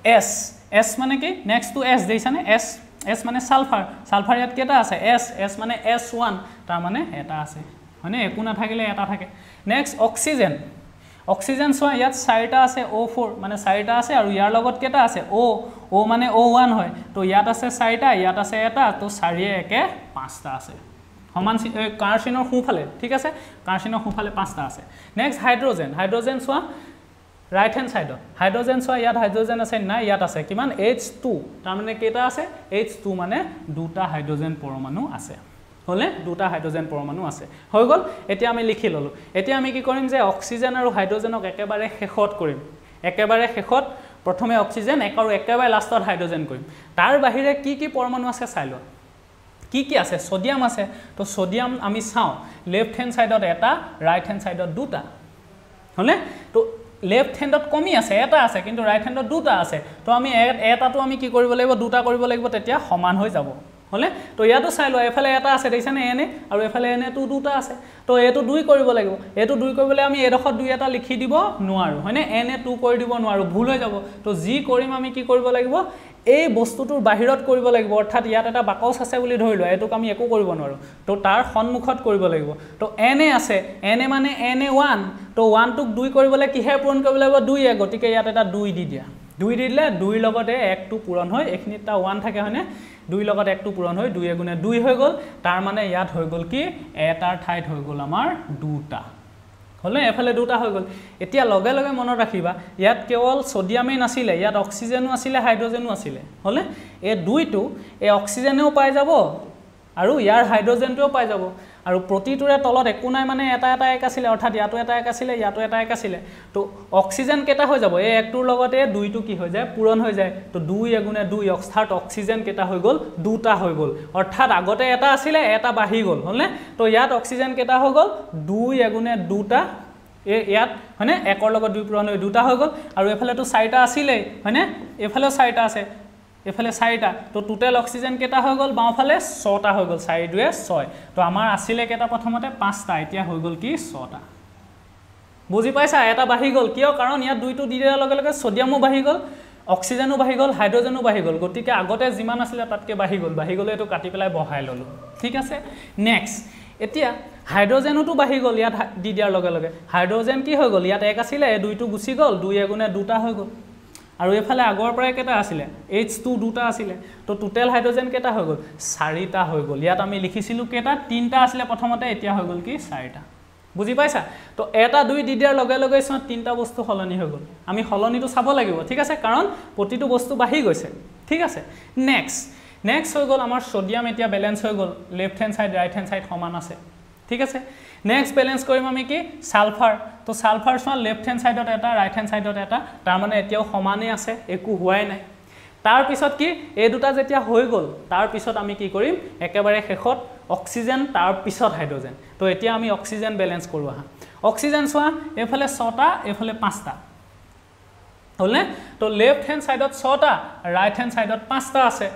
S মানে কি নেক্সট টু S দেইছানে S মানে সালফাৰ ইয়াত কেটা আছে S মানে S1 তাৰ মানে এটা আছে হয়নে একো না থাকিলে এটা থাকে নেক্সট অক্সিজেন সোয়া ইয়াত চাৰিটা আছে O4 মানে চাৰিটা আছে আৰু ইয়াৰ লগত কেটা আছে O মানে O1 হয় তো ইয়াত আছে চাৰিটা ইয়াত আছে এটা তো চাৰিয়ে একে পাঁচটা আছে সমান কাৰ্বনৰ খুফালে ঠিক আছে কাৰ্বনৰ খুফালে পাঁচটা আছে নেক্সট হাইড্ৰোজেন সোয়া রাইট হ্যান্ড সাইডত হাইড্ৰোজেন সোয়া ইয়াত হাইড্ৰোজেন আছে নাই ইয়াত আছে কিমান H2 তাৰ মানে কেটা আছে H2 মানে দুটা হাইড্ৰোজেন পৰমাণু আছে হলে দুটা হাইড্ৰোজেন পৰমাণু আছে হৈ গল এতিয়া আমি লিখি ললো এতিয়া আমি কি কৰিম যে অক্সিজেন আৰু হাইড্ৰোজেনক একেবাৰে শেষত কৰিম একেবাৰে শেষত প্ৰথমে অক্সিজেন আৰু একেবাৰে লাষ্টত হাইড্ৰোজেন কৰিম তাৰ বাহিৰে কি পৰমাণু আছে চাই ল কি আছে সোডিয়াম আছে তো সোডিয়াম আমি চাও লেফট হ্যান্ড সাইডত এটা রাইট হ্যান্ড সাইডত দুটা হলে তো লেফট হ্যান্ডত কমি আছে এটা আছে কিন্তু রাইট হ্যান্ডত দুটা আছে তো আমি এটাটো আমি কি কৰিব লাগিব দুটা কৰিব লাগিব তেতিয়া সমান হৈ যাব হলে তো ইয়াতো চাই লো এফালে এটা আছে দেইছানে Na আৰু এফালে Na2 দুটা আছে তো এটো 2 কৰিব লাগিব এটো 2 কৰিবলৈ আমি এডখত 2 এটা লিখি দিব নোৱাৰো হয়নে Na2 কৰি দিব নোৱাৰো ভুল হৈ যাব তো জি কৰিম আমি কি কৰিব লাগিব এই বস্তুটোৰ বাহিৰত কৰিব লাগিব অৰ্থাৎ ইয়াত এটা বাকচ আছে বুলি ধৰিলো এটোক আমি একো কৰিব নোৱাৰো তো তাৰ সন্মুখত কৰিব লাগিব তো Na আছে Na মানে Na1 তো 1 টোক 2 কৰিবলৈ কিহে পূৰণ কৰিব লাগিব 2 গতিকে ইয়াত এটা 2 দি দিয়া 2 দিলে 2 লগতে 1 টো পূৰণ হয় এখিনিটা 1 থাকে হয়নে 2 লগত 1 টো পূৰণ হয় 2 গুণে 2 হৈ গল তাৰ মানে ইয়াত হৈ গল কি এটাৰ ঠাইত হৈ গল আমাৰ দুটা হলে এফালে দুটা হৈ গল এতিয়া লগে লগে মনত ৰাখিবা ইয়াত কেৱল সোডিয়ামে নাছিলে ইয়াত অক্সিজেনো আছিলে হাইড্ৰোজেনো আছিলে হলে এই দুইটো এই অক্সিজেনেও পাই যাব আৰু ইয়াৰ হাইড্ৰোজেনটোও পাই যাব আৰু প্ৰতিটোৰে তলত একো নাই মানে এটা এটা এক আছিলে অৰ্থাৎ ইয়াতো এটা এক আছিলে ইয়াতো এটা এক আছিলে তো অক্সিজেন কেটা হৈ যাব এই একটোৰ লগতে দুইটো কি হৈ যায় পূৰণ হৈ যায় তো 2 এগুণে 2 অৰ্থাৎ অক্সিজেন কেটা হৈ গ'ল দুটা হৈ গ'ল অৰ্থাৎ আগতে এটা আছিলে এটা বাঢ়ি গ'ল হলনে তো ইয়াত অক্সিজেন কেটা হৈ গ'ল 2 এগুণে 2টা ইয়াত হয়নে একৰ লগত 2 পূৰণ হৈ দুটা হৈ গ'ল আৰু এফালেটো 4টা আছিলে হয়নে এফালেও 4টা আছে এফালে 4টা তো টোটাল অক্সিজেন কেটা হৈ গ'ল বাওঁফালে 6টা হৈ গ'ল 4 2 6 তো আমাৰ আছিলে কেটা প্ৰথমতে 5টা এতিয়া হৈ গ'ল কি 6টা বুজি পাইছা এটা বাঢ়ি গ'ল কিয় কাৰণ ইয়াত দুইটো দি দিয়াৰ লগে লগে সোডিয়ামো বাঢ়ি গ'ল অক্সিজেনো বাঢ়ি গ'ল হাইড্ৰজেনো বাঢ়ি গ'ল গতিকে আগতে যিমান আছিল তাতকে বাঢ়ি গ'ল এটো কাটি পেলাই বহাই ললো ঠিক আছে নেক্সট এতিয়া হাইড্ৰজেনোটো বাঢ়ি গ'ল ইয়াত দি দিয়াৰ লগে লগে হাইড্ৰজেন কি হৈ গ'ল ইয়াত এক আছিলে দুইটো গুচি গ'ল 2 এগুণে 2টা হৈ গ'ল আৰু এফালে আগৰ পৰাই কেটা আছিলে H2 দুটা আছিলে তো টোটাল হাইড্ৰজেন কেটা হৈ গ'ল 4টা হৈ গ'ল ইয়াত আমি লিখিছিলো কেটা 3টা আছিলে প্ৰথমতে এতিয়া হৈ গ'ল কি 4টা বুজি পাইছা তো এটা দুই দি দিয়াৰ লগে লগে সম 3টা বস্তু হলনি হৈ গ'ল আমি হলনিটো চাব লাগিব ঠিক আছে কাৰণ প্ৰতিটো বস্তু বাঢ়ি গৈছে ঠিক আছে নেক্সট হৈ গ'ল আমাৰ সোডিয়াম এতিয়া ব্যালেন্স হৈ গ'ল left hand side right hand side সমান আছে ঠিক আছে নেক্সট ব্যালেন্স কৰিম আমি কি সালফাৰ তো সালফাৰ সম লেফট হ্যান্ড সাইডত এটা রাইট হ্যান্ড সাইডত এটা তাৰ মানে এতিয়াও সমানে আছে একো হোৱাই নাই তাৰ পিছত কি এই দুটা যেতিয়া হৈ গ'ল তাৰ পিছত আমি কি কৰিম একেবাৰে শেষত অক্সিজেন তাৰ পিছত হাইড্ৰজেন তো এতিয়া আমি অক্সিজেন ব্যালেন্স কৰো আহা অক্সিজেন সোয়া এফালে 6টা এফালে 5টা হলনে তো লেফট হ্যান্ড সাইডত 6টা রাইট হ্যান্ড সাইডত 5টা আছে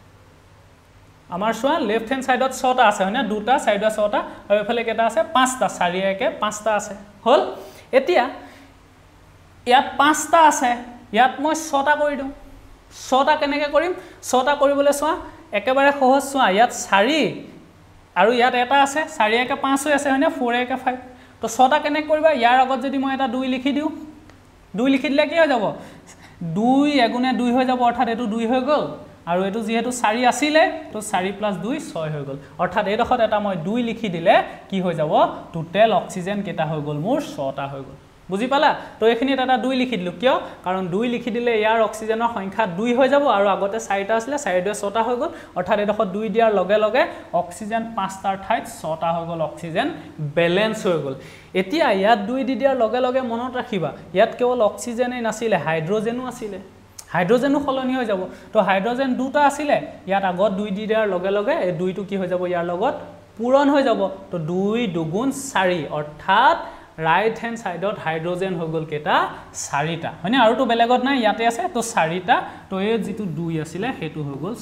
আমাৰ সোয়া লেফট হ্যান্ড সাইডত 6টা আছে হয়নে দুটা সাইডত 6টা আৰু এফালে কেটা আছে 5টা 4 একে 5টা আছে হল এতিয়া ইয়াত 5টা আছে ইয়াত মই 6টা কৰি দিও 6টা কেনেকৈ কৰিম 6টা কৰিবলৈ সোয়া একেবাৰে সহজ সোয়া ইয়াত 4 আৰু ইয়াত এটা আছে 4 একে 5 হৈ আছে হয়নে 4 একে 5 তো 6টা কেনেকৈ কৰিবা ইয়াৰ আগত যদি মই এটা 2 লিখি দিও 2 লিখি দিলে কি হৈ যাব 2 এগুণে 2 হৈ যাব অৰ্থাৎ এটো 2 হৈ গ'ল আৰু এটো যেহেতু 4 আছিলে তো 4 + 2 6 হৈ গ'ল অৰ্থাৎ এই দখত এটা মই 2 লিখি দিলে কি হৈ যাব টোটাল অক্সিজেন কেটা হৈ গ'ল মোৰ 6টা হৈ গ'ল বুজি পালা তো এখিনিত এটা 2 লিখি দিলো কিয় কাৰণ 2 লিখি দিলে ইয়াৰ অক্সিজেনৰ সংখ্যা 2 হৈ যাব আৰু আগতে 4টা আছিল 4 2 6টা হৈ গ'ল অৰ্থাৎ এডখত 2 দিয়াৰ লগে লগে অক্সিজেন 5টাৰ ঠাইত 6টা হৈ গ'ল অক্সিজেন ব্যালেন্স হৈ গ'ল এতিয়া ইয়াত 2 দি দিয়াৰ লগে লগে মনত ৰাখিবা ইয়াত কেৱল অক্সিজেনেই নাছিলে হাইড্ৰজেনো আছিলে হাইড্ৰজেনো হলনি হৈ যাব তো হাইড্ৰজেন দুটা আছিলে ইয়াত আগত 2 দি দিয়াৰ লগে লগে এই 2টো কি হৈ যাব ইয়াৰ লগত পূৰণ হৈ যাব তো 2 2 4 অৰ্থাৎ রাইট হ্যান্ড সাইডত হাইড্রোজেন হৈ গ'ল কেটা 4টা হয়নে আৰু তো বেলেগত নাই ইয়াতে আছে তো 4টা তো এই যেটো 2 আছিল হেতু হৈ গ'ল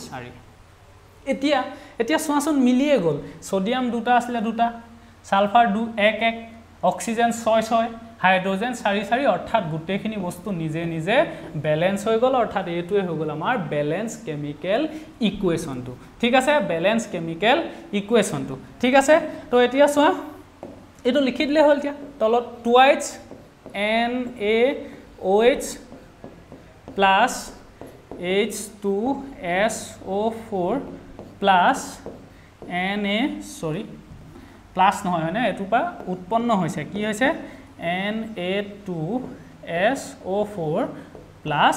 4 এতিয়া সোৱাচোন মিলিয়ে গ'ল সোডিয়াম দুটা আছিল দুটা সালফাৰ 2 1 1 অক্সিজেন 6 6 হাইড্রোজেন 4 4 অৰ্থাৎ গুটেখিনি বস্তু নিজে নিজে ব্যালেন্স হৈ গ'ল অৰ্থাৎ এটোৱে হৈ গ'ল আমাৰ ব্যালেন্স কেমিক্যাল ইকুৱেচনটো ঠিক আছে ব্যালেন্স কেমিক্যাল ইকুৱেচনটো ঠিক আছে তো এতিয়া সোৱা এটো লিখি দিলে হল কিয়া তলত 2H NaOH plus H2SO4 plus plus নহয় মানে এটো পা উৎপন্ন হৈছে কি হৈছে Na2SO4 plus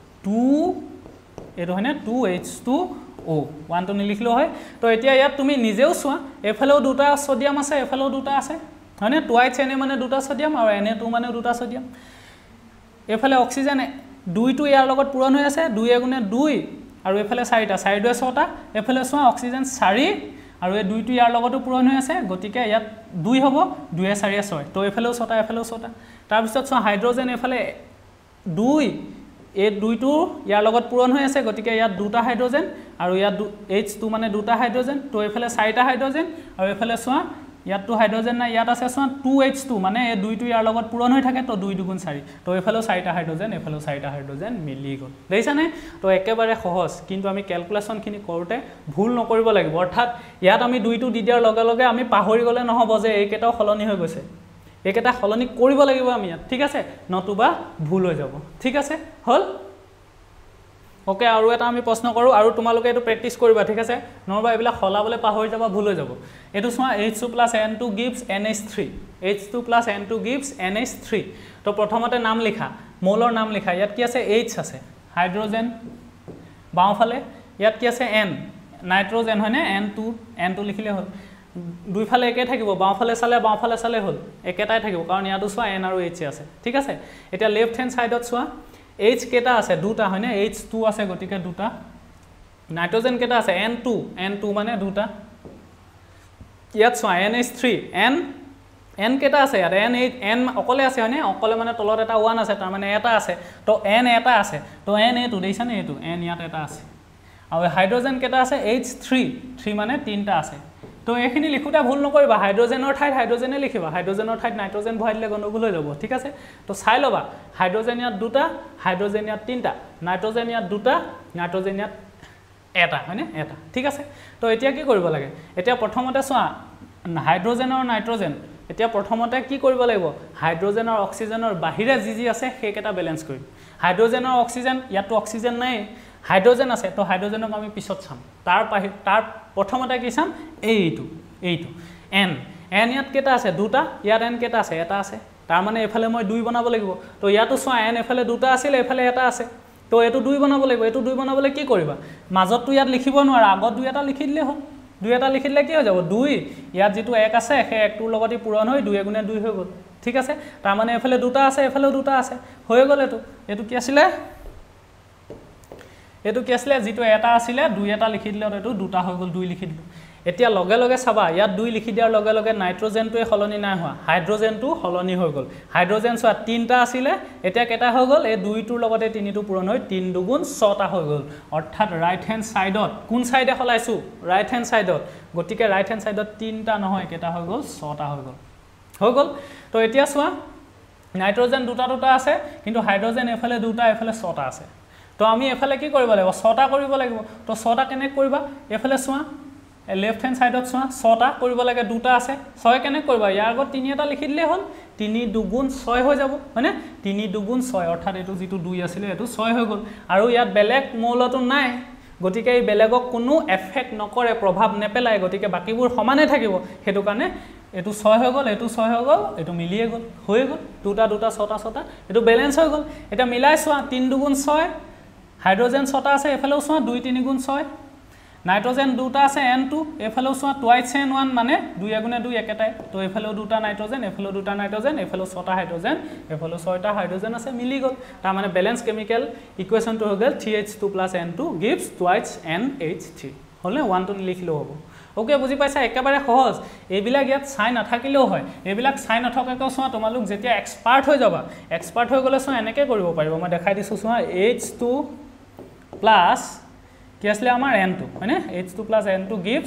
2 এটো হয়নে 2H2O 1 টো নিলিখলো হয় তো এতিয়া ইয়াত তুমি নিজেও চোৱা এফালেও দুটা সোডিয়াম আছে এফালেও দুটা আছে হয়নে 2H Na মানে দুটা সোডিয়াম আৰু Na2 মানে দুটা সোডিয়াম এফালে অক্সিজেন 2 টো ইয়াৰ লগত পূৰণ হৈ আছে 2 এগুণে 2 আৰু এফালে 4টা 4 2 6টা এফালে চোৱা অক্সিজেন 4 আৰু এই 2 টো ইয়াৰ লগতো পূৰণ হৈ আছে গতিকে ইয়াত 2 হ'ব 2 4 6 তো এফালেও 6টা এফালেও 6টা তাৰ পিছত চোৱা হাইড্ৰজেন এফালে 2 এই 2 টো ইয়াৰ লগত পূৰণ হৈ আছে গতিকে ইয়াত দুটা হাইড্ৰজেন আৰু ইয়াত H2 মানে দুটা হাইড্ৰজেন তো এফালে 4টা হাইড্ৰজেন আৰু এফালে চোৱা ইয়াত তো হাইড্ৰজেন না ইয়াত আছে চোৱা 2H2 মানে এই 2 টো ইয়াৰ লগত পূৰণ হৈ থাকে তো 2 2 4 তো এফালে 4টা হাইড্ৰজেন এফালে 4টা হাইড্ৰজেন মিলি গ'ল দেখিছানে তো একেবাৰে সহজ কিন্তু আমি ক্যালকুলেশন খিনি কৰোতে ভুল নকৰিব লাগিব অৰ্থাৎ ইয়াত আমি 2 টো দি দিয়াৰ লগে লগে আমি পাহৰি গলে নহব যে এইকেটাও হলনি হৈ গৈছে এইকেটা হলনি কৰিব লাগিব আমি ঠিক আছে নতুবা ভুল হৈ যাব ঠিক আছে হল ওকে আৰু এটা আমি প্ৰশ্ন কৰো আৰু তোমালোকে এটো প্ৰেক্টিস কৰিবা ঠিক আছে নৰবা এবিলা হলাবলে পাহৰি যাবা ভুল হৈ যাব এটো সোৱা H2 + N2 gives NH3 H2 + N2 gives NH3 তো প্ৰথমতে নাম লিখা মোলৰ নাম লিখা ইয়াত কি আছে H আছে হাইড্ৰজেন বাওঁফালে ইয়াত কি আছে N নাইট্ৰজেন হয়নে N2 লিখিলে হল দুইফালে একে থাকিব বাওঁফালে চালে হল একেটাই থাকিব কাৰণ ইয়াতো চোৱা n আৰু h আছে ঠিক আছে এতিয়া লেফট হ্যান্ড সাইডত চোৱা h কেটা আছে দুটা হয়নে h2 আছে গতিকে দুটা নাইট্ৰজেন কেটা আছে n2 মানে দুটা ইয়াত চোৱা nh3 n কেটা আছে ইয়াত n অকলে আছে হয়নে অকলে মানে তলত এটা 1 আছে তাৰ মানে এটা আছে তো n এটা আছে তো n এটো দেইছানে এটো n ইয়াত এটা আছে আৰু হাইড্ৰোজেন কেটা আছে h3 মানে তিনটা আছে তো এখিনি লিখুটা ভুল নকৰিবা হাইড্ৰোজেনৰ ঠাইত হাইড্ৰোজেনে লিখিবা হাইড্ৰোজেনৰ ঠাইত নাইট্ৰজেন ভৰাই দিলে গণ্ডগোল হৈ যাব ঠিক আছে তো চাই লবা হাইড্ৰোজেন ইয়াত দুটা হাইড্ৰোজেন ইয়াত তিনটা নাইট্ৰজেন ইয়াত দুটা নাইট্ৰজেন ইয়াত এটা হয়নে এটা ঠিক আছে তো এতিয়া কি কৰিব লাগে এতিয়া প্ৰথমতে চোৱা হাইড্ৰোজেন আৰু নাইট্ৰজেন এতিয়া প্ৰথমতে কি কৰিব লাগিব হাইড্ৰোজেন আৰু অক্সিজেনৰ বাহিৰে যি আছে সেইকেটা ব্যালেন্স কৰিম হাইড্ৰোজেন আৰু অক্সিজেন ইয়াতো অক্সিজেন নাই হাইড্ৰোজেন আছে তো হাইড্ৰোজেনক আমি পিছত চাম তাৰ প্ৰথমতে কি চাম এইটো n ইয়াত কেটা আছে দুটা ইয়াত n কেটা আছে এটা আছে তাৰ মানে এফালে মই 2 বনাব লাগিব তো ইয়াতো চোৱা n এফালে দুটা আছিল এফালে এটা আছে তো এটো 2 বনাব লাগিব এটো 2 বনাবলে কি কৰিবা মাজতটো ইয়াত লিখিব নোৱাৰা আগত 2 এটা লিখি দিলে হ'ল 2 এটা লিখি দিলে কি হৈ যাব 2 ইয়াত যেটো 1 আছে সেই 1 টোৰ লগতে পূৰণ হৈ 2 গুণে 2 হৈ গ'ল ঠিক আছে তাৰ মানে এফালে দুটা আছে এফালেও দুটা আছে হৈ গ'ল এটো কি আছিল যেটো এটা আছিল 2 এটা লিখি দিলে এটো দুটা হৈ গ'ল 2 লিখি দিলো এতিয়া লগে লগে চাবা ইয়াত 2 লিখি দিয়াৰ লগে লগে নাইট্ৰজেনটোৱে হলনি নাই হোৱা হাইড্ৰোজেনটো হলনি হৈ গ'ল হাইড্ৰোজেন চোৱা 3টা আছিল এতিয়া কেটা হৈ গ'ল এই 2 টোৰ লগতে 3 টো পূৰণ হৈ 3 দুগুণ 6টা হৈ গ'ল অৰ্থাৎ ৰাইট হ্যান্ড সাইডত কোন সাইডে হলাইছো ৰাইট হ্যান্ড সাইডত গতিকে ৰাইট হ্যান্ড সাইডত 3টা নহয় কেটা হৈ গ'ল 6টা হৈ গ'ল তো এতিয়া চোৱা নাইট্ৰজেন দুটা আছে কিন্তু হাইড্ৰোজেন এফালে দুটা এফালে 6টা আছে তো আমি এফালে কি কৰিব লাগিব 6টা কৰিব লাগিব তো 6টা কেনে কৰিবা এফালে চোৱা লেফট হ্যান্ড সাইডত চোৱা 6টা কৰিব লাগে দুটা আছে 6 কেনে কৰিবা ইয়াৰ আগত 3 এটা লিখি দিলে হ'ল 3 দুগুণ 6 হৈ যাব হয়নে 3 দুগুণ 6 অৰ্থাৎ এটো যেটো 2 আছিল এটো 6 হৈ গ'ল আৰু ইয়াত বেলেগ মৌলটো নাই গতিকে এই বেলেগক কোনো এফেক্ট নকৰে প্ৰভাৱ নেপেলায় গতিকে বাকিবোৰ সমানে থাকিব হেতু কাৰণে এটো 6 হৈ গ'ল এটো 6 হৈ গ'ল এটো মিলিয়ে গ'ল হৈ গ'ল দুটা 6টা এটো ব্যালেন্স হৈ গ'ল এটা মিলাই চোৱা 3 দুগুণ 6 হাইড্ৰোজেন 6টা আছে এফালেও চোৱা 2 3 গুণ 6 নাইট্ৰজেন দুটা আছে n2 এফালেও চোৱা টুৱাইস n1 মানে 2 গুণে 2 একেটাই তো এফালেও দুটা নাইট্ৰজেন এফালেও দুটা নাইট্ৰজেন এফালেও 6টা হাইড্ৰোজেন এফালেও 6টা হাইড্ৰোজেন আছে মিলি গ'ল তাৰ মানে ব্যালেন্স কেমিক্যাল ইকুৱেচনটো হৈ গ'ল CH2 + n2 gives twice NH3 হলে 1 টো লিখিলেও হ'ব ওকে বুজি পাইছা একেবাৰে সহজ এইবিলাক ইয়াত চাই নাথাকিলেও হয় এইবিলাক চাই নথকাকৈ চোৱা তোমালোক যেতিয়া এক্সপার্ট হৈ যাবা এক্সপার্ট হৈ গলে চোৱা এনেকৈ কৰিব পাৰিব মই দেখাই দিছো চোৱা H2 plus কি আসলে আমাৰ n2 হয়নে H2 plus n2 gives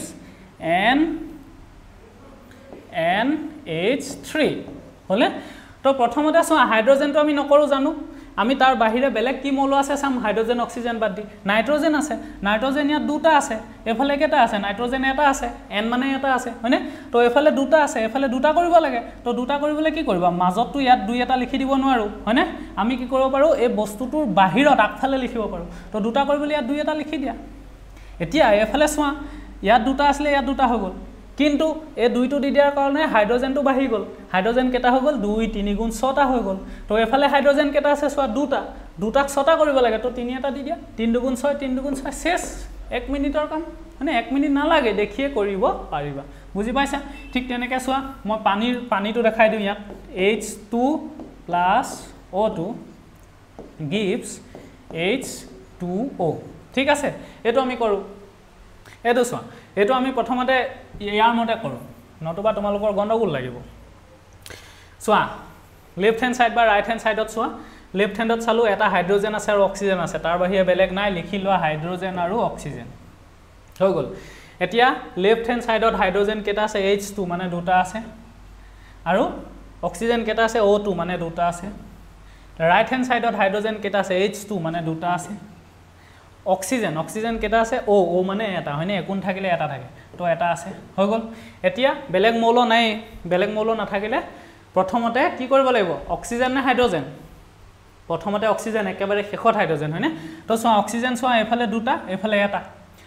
NH3 হলে তো প্ৰথমতে চোৱা হাইড্ৰোজেনটো আমি নকৰো জানো আমি তাৰ বাহিৰে বেলেগ কি মৌল আছে সাম হাইড্ৰোজেন অক্সিজেন বাদ দি নাইট্ৰোজেন আছে নাইট্ৰোজেন ইয়াত দুটা আছে এফালে কেটা আছে নাইট্ৰোজেন এটা আছে n মানে এটা আছে হয়নে তো এফালে দুটা আছে এফালে দুটা কৰিব লাগে তো দুটা কৰিবলৈ কি কৰিবা মাজতটো ইয়াত 2 এটা লিখি দিব নোৱাৰো হয়নে আমি কি কৰিব পাৰো এই বস্তুটোৰ বাহিৰত আগফালে লিখিব পাৰো তো দুটা কৰিবলৈ ইয়াত 2 এটা লিখি দিয়া এতিয়া এফালে চোৱা ইয়াত দুটা আসলে ইয়াত দুটা হৈ গ'ল কিন্তু এই দুইটো দি দিয়াৰ কাৰণে হাইড্ৰোজেনটো বাঢ়ি গ'ল হাইড্ৰোজেন কেটা হৈ গ'ল 2 3 গুণ 6টা হৈ গ'ল তো এফালে হাইড্ৰোজেন কেটা আছে চোৱা দুটাক 6টা কৰিব লাগে তো 3 এটা দি দিয়া 3 দুগুণ 6 শেষ 1 মিনিটৰ কাম মানে 1 মিনিট নালাগে দেখিয়ে কৰিব পাৰিবা বুজি পাইছা ঠিক তেনেকৈ চোৱা মই পানীটো দেখাই দিম ইয়াত H2 plus O2 gives H2O ঠিক আছে এটো আমি কৰো এটো চোৱা এটো আমি প্ৰথমতে ইয়াৰ মতে কৰো নতুবা তোমালোকৰ গণ্ডগোল লাগিব চোৱা লেফট হ্যান্ড সাইড বা রাইট হ্যান্ড সাইডত চোৱা লেফট হ্যান্ডত চালো এটা হাইড্ৰোজেন আছে আৰু অক্সিজেন আছে তাৰ বাহিৰে বেলেগ নাই লিখি লোৱা হাইড্ৰোজেন আৰু অক্সিজেন হৈ গ'ল এতিয়া লেফট হ্যান্ড সাইডত হাইড্ৰোজেন কেটা আছে H2 মানে দুটা আছে আৰু অক্সিজেন কেটা আছে O2 মানে দুটা আছে রাইট হ্যান্ড সাইডত হাইড্ৰোজেন কেটা আছে H2 মানে দুটা আছে অক্সিজেন কেটা আছে O মানে এটা হয়নে একোন থাকিলে এটা থাকে তো এটা আছে হৈ গ'ল এতিয়া বেলেগ মৌল নাই বেলেগ মৌল নাথাকিলে প্ৰথমতে কি কৰিব লাগিব অক্সিজেন নে হাইড্ৰোজেন প্ৰথমতে অক্সিজেন একেবাৰে শেষত হাইড্ৰোজেন হয়নে তো চোৱা অক্সিজেন চোৱা এফালে দুটা এফালে এটা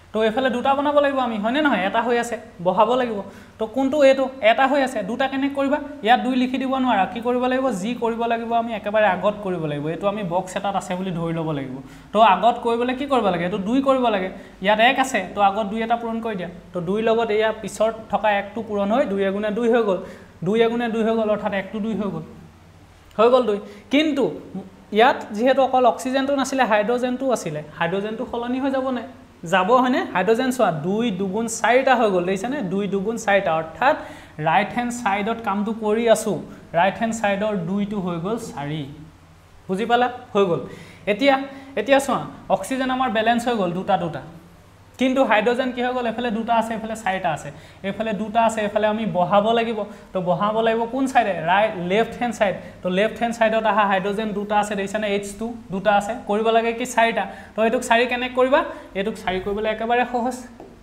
তো এফালে দুটা বনাব লাগিব আমি হয়নে নহয় এটা হৈ আছে বহাব লাগিব তো কোনটো এটো এটা হৈ আছে দুটা কানেক্ট কৰিবা ইয়াত 2 লিখি দিব নোৱাৰা কি কৰিব লাগিব জি কৰিব লাগিব আমি একেবাৰে আগত কৰিব লাগিব এটো আমি বক্স এটাত আছে বুলি ধৰি ল'ব লাগিব তো আগত কৰিবলৈ কি কৰিব লাগে এটো 2 কৰিব লাগে ইয়াত 1 আছে তো আগত 2 এটা পূৰণ কৰি দিয়া তো 2 লগত এয়া পিছত থকা 1 টো পূৰণ হৈ 2 গুণে 2 হৈ গ'ল 2 গুণে 2 হৈ গ'ল অৰ্থাৎ 1 টো 2 হৈ গ'ল 2 কিন্তু ইয়াত যেহেতু অকল অক্সিজেনটো নাছিলে হাইড্ৰোজেনটো আছিলে হাইড্ৰোজেনটো খলনি হৈ যাব না যাব হয়নে হাইড্ৰোজেন সোৱা 2 দুগুণ 4টা হৈ গ'ল দেইছানে 2 দুগুণ 4টা অৰ্থাৎ ৰাইট হ্যান্ড সাইডত কামটো কৰি আছো ৰাইট হ্যান্ড সাইডৰ 2 টো হৈ গ'ল 4 বুজি পালা হৈ গ'ল এতিয়া সোৱা অক্সিজেন আমাৰ ব্যালেন্স হৈ গ'ল দুটা কিন্তু হাইড্ৰোজেন কি হৈ গ'ল এফালে দুটা আছে এফালে 4টা আছে এফালে দুটা আছে এফালে আমি বহাব লাগিব তো বহাব লাগিব কোন সাইডে রাইট লেফট হ্যান্ড সাইড তো লেফট হ্যান্ড সাইডত আহা হাইড্ৰোজেন দুটা আছে দেইছানে H2 দুটা আছে কৰিব লাগে কি 4টা তো এটুক 4 কানেক্ট কৰিবা এটুক 4 কৰিবলৈ একেবাৰে সহজ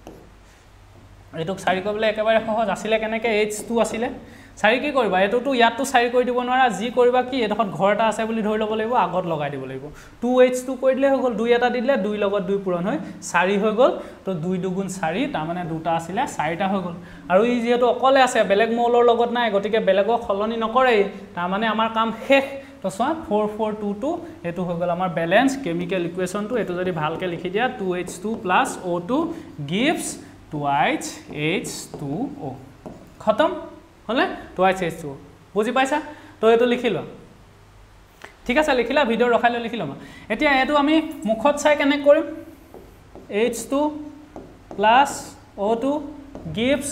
এটুক 4 কৰিবলৈ একেবাৰে সহজ আছিল কেনেকে H2 আছিল 4 কি কৰিবা এটোটো ইয়াতটো 4 কৰি দিব নোৱাৰা জি কৰিবা কি এডখত ঘৰ এটা আছে বুলি ধৰি ল'ব লাগিব আগত লগাই দিব লাগিব 2H2 কৰি দিলে হৈ গ'ল 2 এটা দি দিলে 2 লগত 2 পূৰণ হৈ 4 হৈ গ'ল তো 2 দুগুণ 4 তাৰ মানে দুটা আছিল 4টা হৈ গ'ল আৰু ই যেহেতু অকলে আছে বেলেগ মৌলৰ লগত নাই গতিকে বেলেগক খলনি নকৰে তাৰ মানে আমাৰ কাম শেষ তো সোৱা 4422 এটো হৈ গ'ল আমাৰ ব্যালেন্স কেমিক্যাল ইকুৱেচনটো এটো যদি ভালকে লিখি দিয়া 2H2 + O2 gives twice H2O খতম হলে twice H2O বুজি পাইছা তো এটো লিখি ল ঠিক আছে লিখিলা ভিডিও ৰখাই লৈ লিখি লম এতিয়া এটো আমি মুখত চাই কানেক্ট কৰিম H2 + O2 gives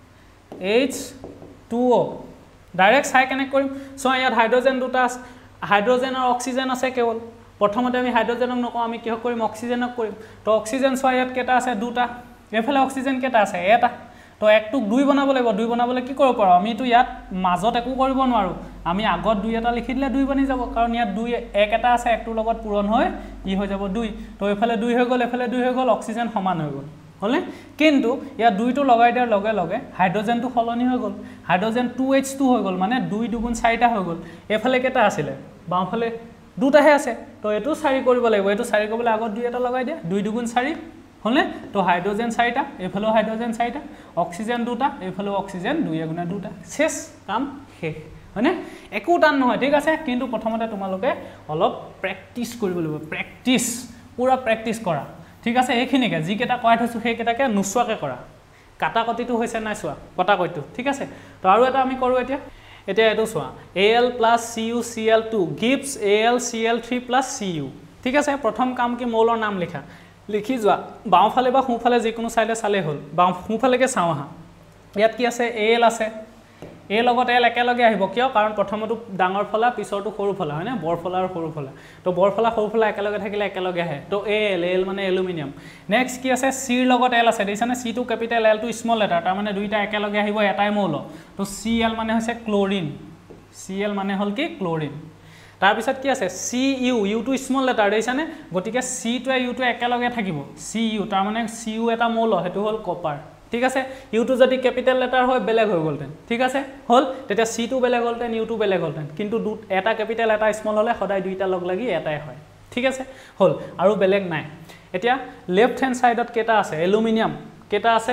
H2O direct চাই কানেক্ট কৰিম সো ইয়াত হাইড্ৰোজেন দুটা আছে হাইড্ৰোজেন আৰু অক্সিজেন আছে কেৱল প্ৰথমতে আমি হাইড্ৰোজেনক নকওঁ আমি কি কৰিম অক্সিজেনক কৰিম তো অক্সিজেন সো ইয়াত কেটা আছে দুটা এফালে অক্সিজেন কেটা আছে এটা তো একটুক 2 বনাব লাগিব 2 বনাবলৈ কি কৰিব পাৰো আমি তো ইয়াত মাজত একো কৰিব নোৱাৰো আমি আগত 2 এটা লিখি দিলে 2 বনি যাব কাৰণ ইয়াত 2 এক এটা আছে একটো লগত পূৰণ হৈ ই হৈ যাব 2 তো এফালে 2 হৈ গ'ল এফালে 2 হৈ গ'ল অক্সিজেন সমান হৈ গ'ল হলে কিন্তু ইয়াত 2 টো লগাই দিয়াৰ লগে লগে হাইড্ৰোজেনটো খলনি হৈ গ'ল হাইড্ৰোজেন 2H2 হৈ গ'ল মানে 2 দুগুণ 4টা হৈ গ'ল এফালে কেটা আছিল বাওঁফালে দুটাহে আছে তো এটো 4 কৰিব লাগিব এটো 4 কৰিবলৈ আগত 2 এটা লগাই দিয়া 2 দুগুণ 4 হলে তো হাইড্ৰোজেন 4টা এফালে হাইড্ৰোজেন 4টা অক্সিজেন দুটা এফালে অক্সিজেন 2 গুণে 2টা শেষ কাম শেষ হয়নে একো টান নহয় ঠিক আছে কিন্তু প্ৰথমতে তোমালোকে অলপ প্ৰ্যাকটিস কৰিব লাগিব প্ৰ্যাকটিস পুৰা প্ৰ্যাকটিস কৰা ঠিক আছে এইখিনিকে যি কেটা কয় থৈছো সেই কেটাকে নুসুৱাকে কৰা কাটা কটিটো হৈছে নাই চোৱা কটা কটিটো ঠিক আছে তো আৰু এটা আমি কৰো এতিয়া এটো চোৱা Al + CuCl2 gives AlCl3 + Cu ঠিক আছে প্ৰথম কাম কি মৌলৰ নাম লিখা লিখি যোৱা বাওঁফালে বা সোঁফালে যিকোনো সাইডে চালে হ'ল বাওঁ সোঁফালেকে চাও আহা ইয়াত কি আছে Al আছে এ লগত L একেলগে আহিব কিয় কাৰণ প্ৰথমটো ডাঙৰ ফলা পিছৰটো সৰু ফলা হয়নে বৰ ফলা আৰু সৰু ফলা তো বৰ ফলা সৰু ফলা একেলগে থাকিলে একেলগে আহে তো Al মানে এলুমিনিয়াম নেক্সট কি আছে C লগত L আছে দেইছানে C টো ক্যাপিটাল L টো স্মল লেটাৰ তাৰ মানে দুইটা একেলগে আহিব এটাই মৌল তো Cl মানে হৈছে ক্লোৰিন Cl মানে হল কি ক্লোৰিন তাৰ পিছত কি আছে Cu U টো স্মল লেটাৰ দেইছানে গটিকে C টো U টো একেলগে থাকিব Cu তাৰ মানে Cu এটা মৌল হেতু হল কপাৰ ঠিক আছে ইউ টো যদি ক্যাপিটাল লেটাৰ হয় বেলেগ হৈ গলতেন ঠিক আছে হল তেতিয়া সি টো বেলেগ হলতেন ইউ টো বেলেগ হলতেন কিন্তু এটা ক্যাপিটাল এটা স্মল হলে সদায় দুইটা লগ লাগি এটাই হয় ঠিক আছে হল আৰু বেলেগ নাই এতিয়া লেফট হ্যান্ড সাইডত কেটা আছে এলুমিনিয়াম কেটা আছে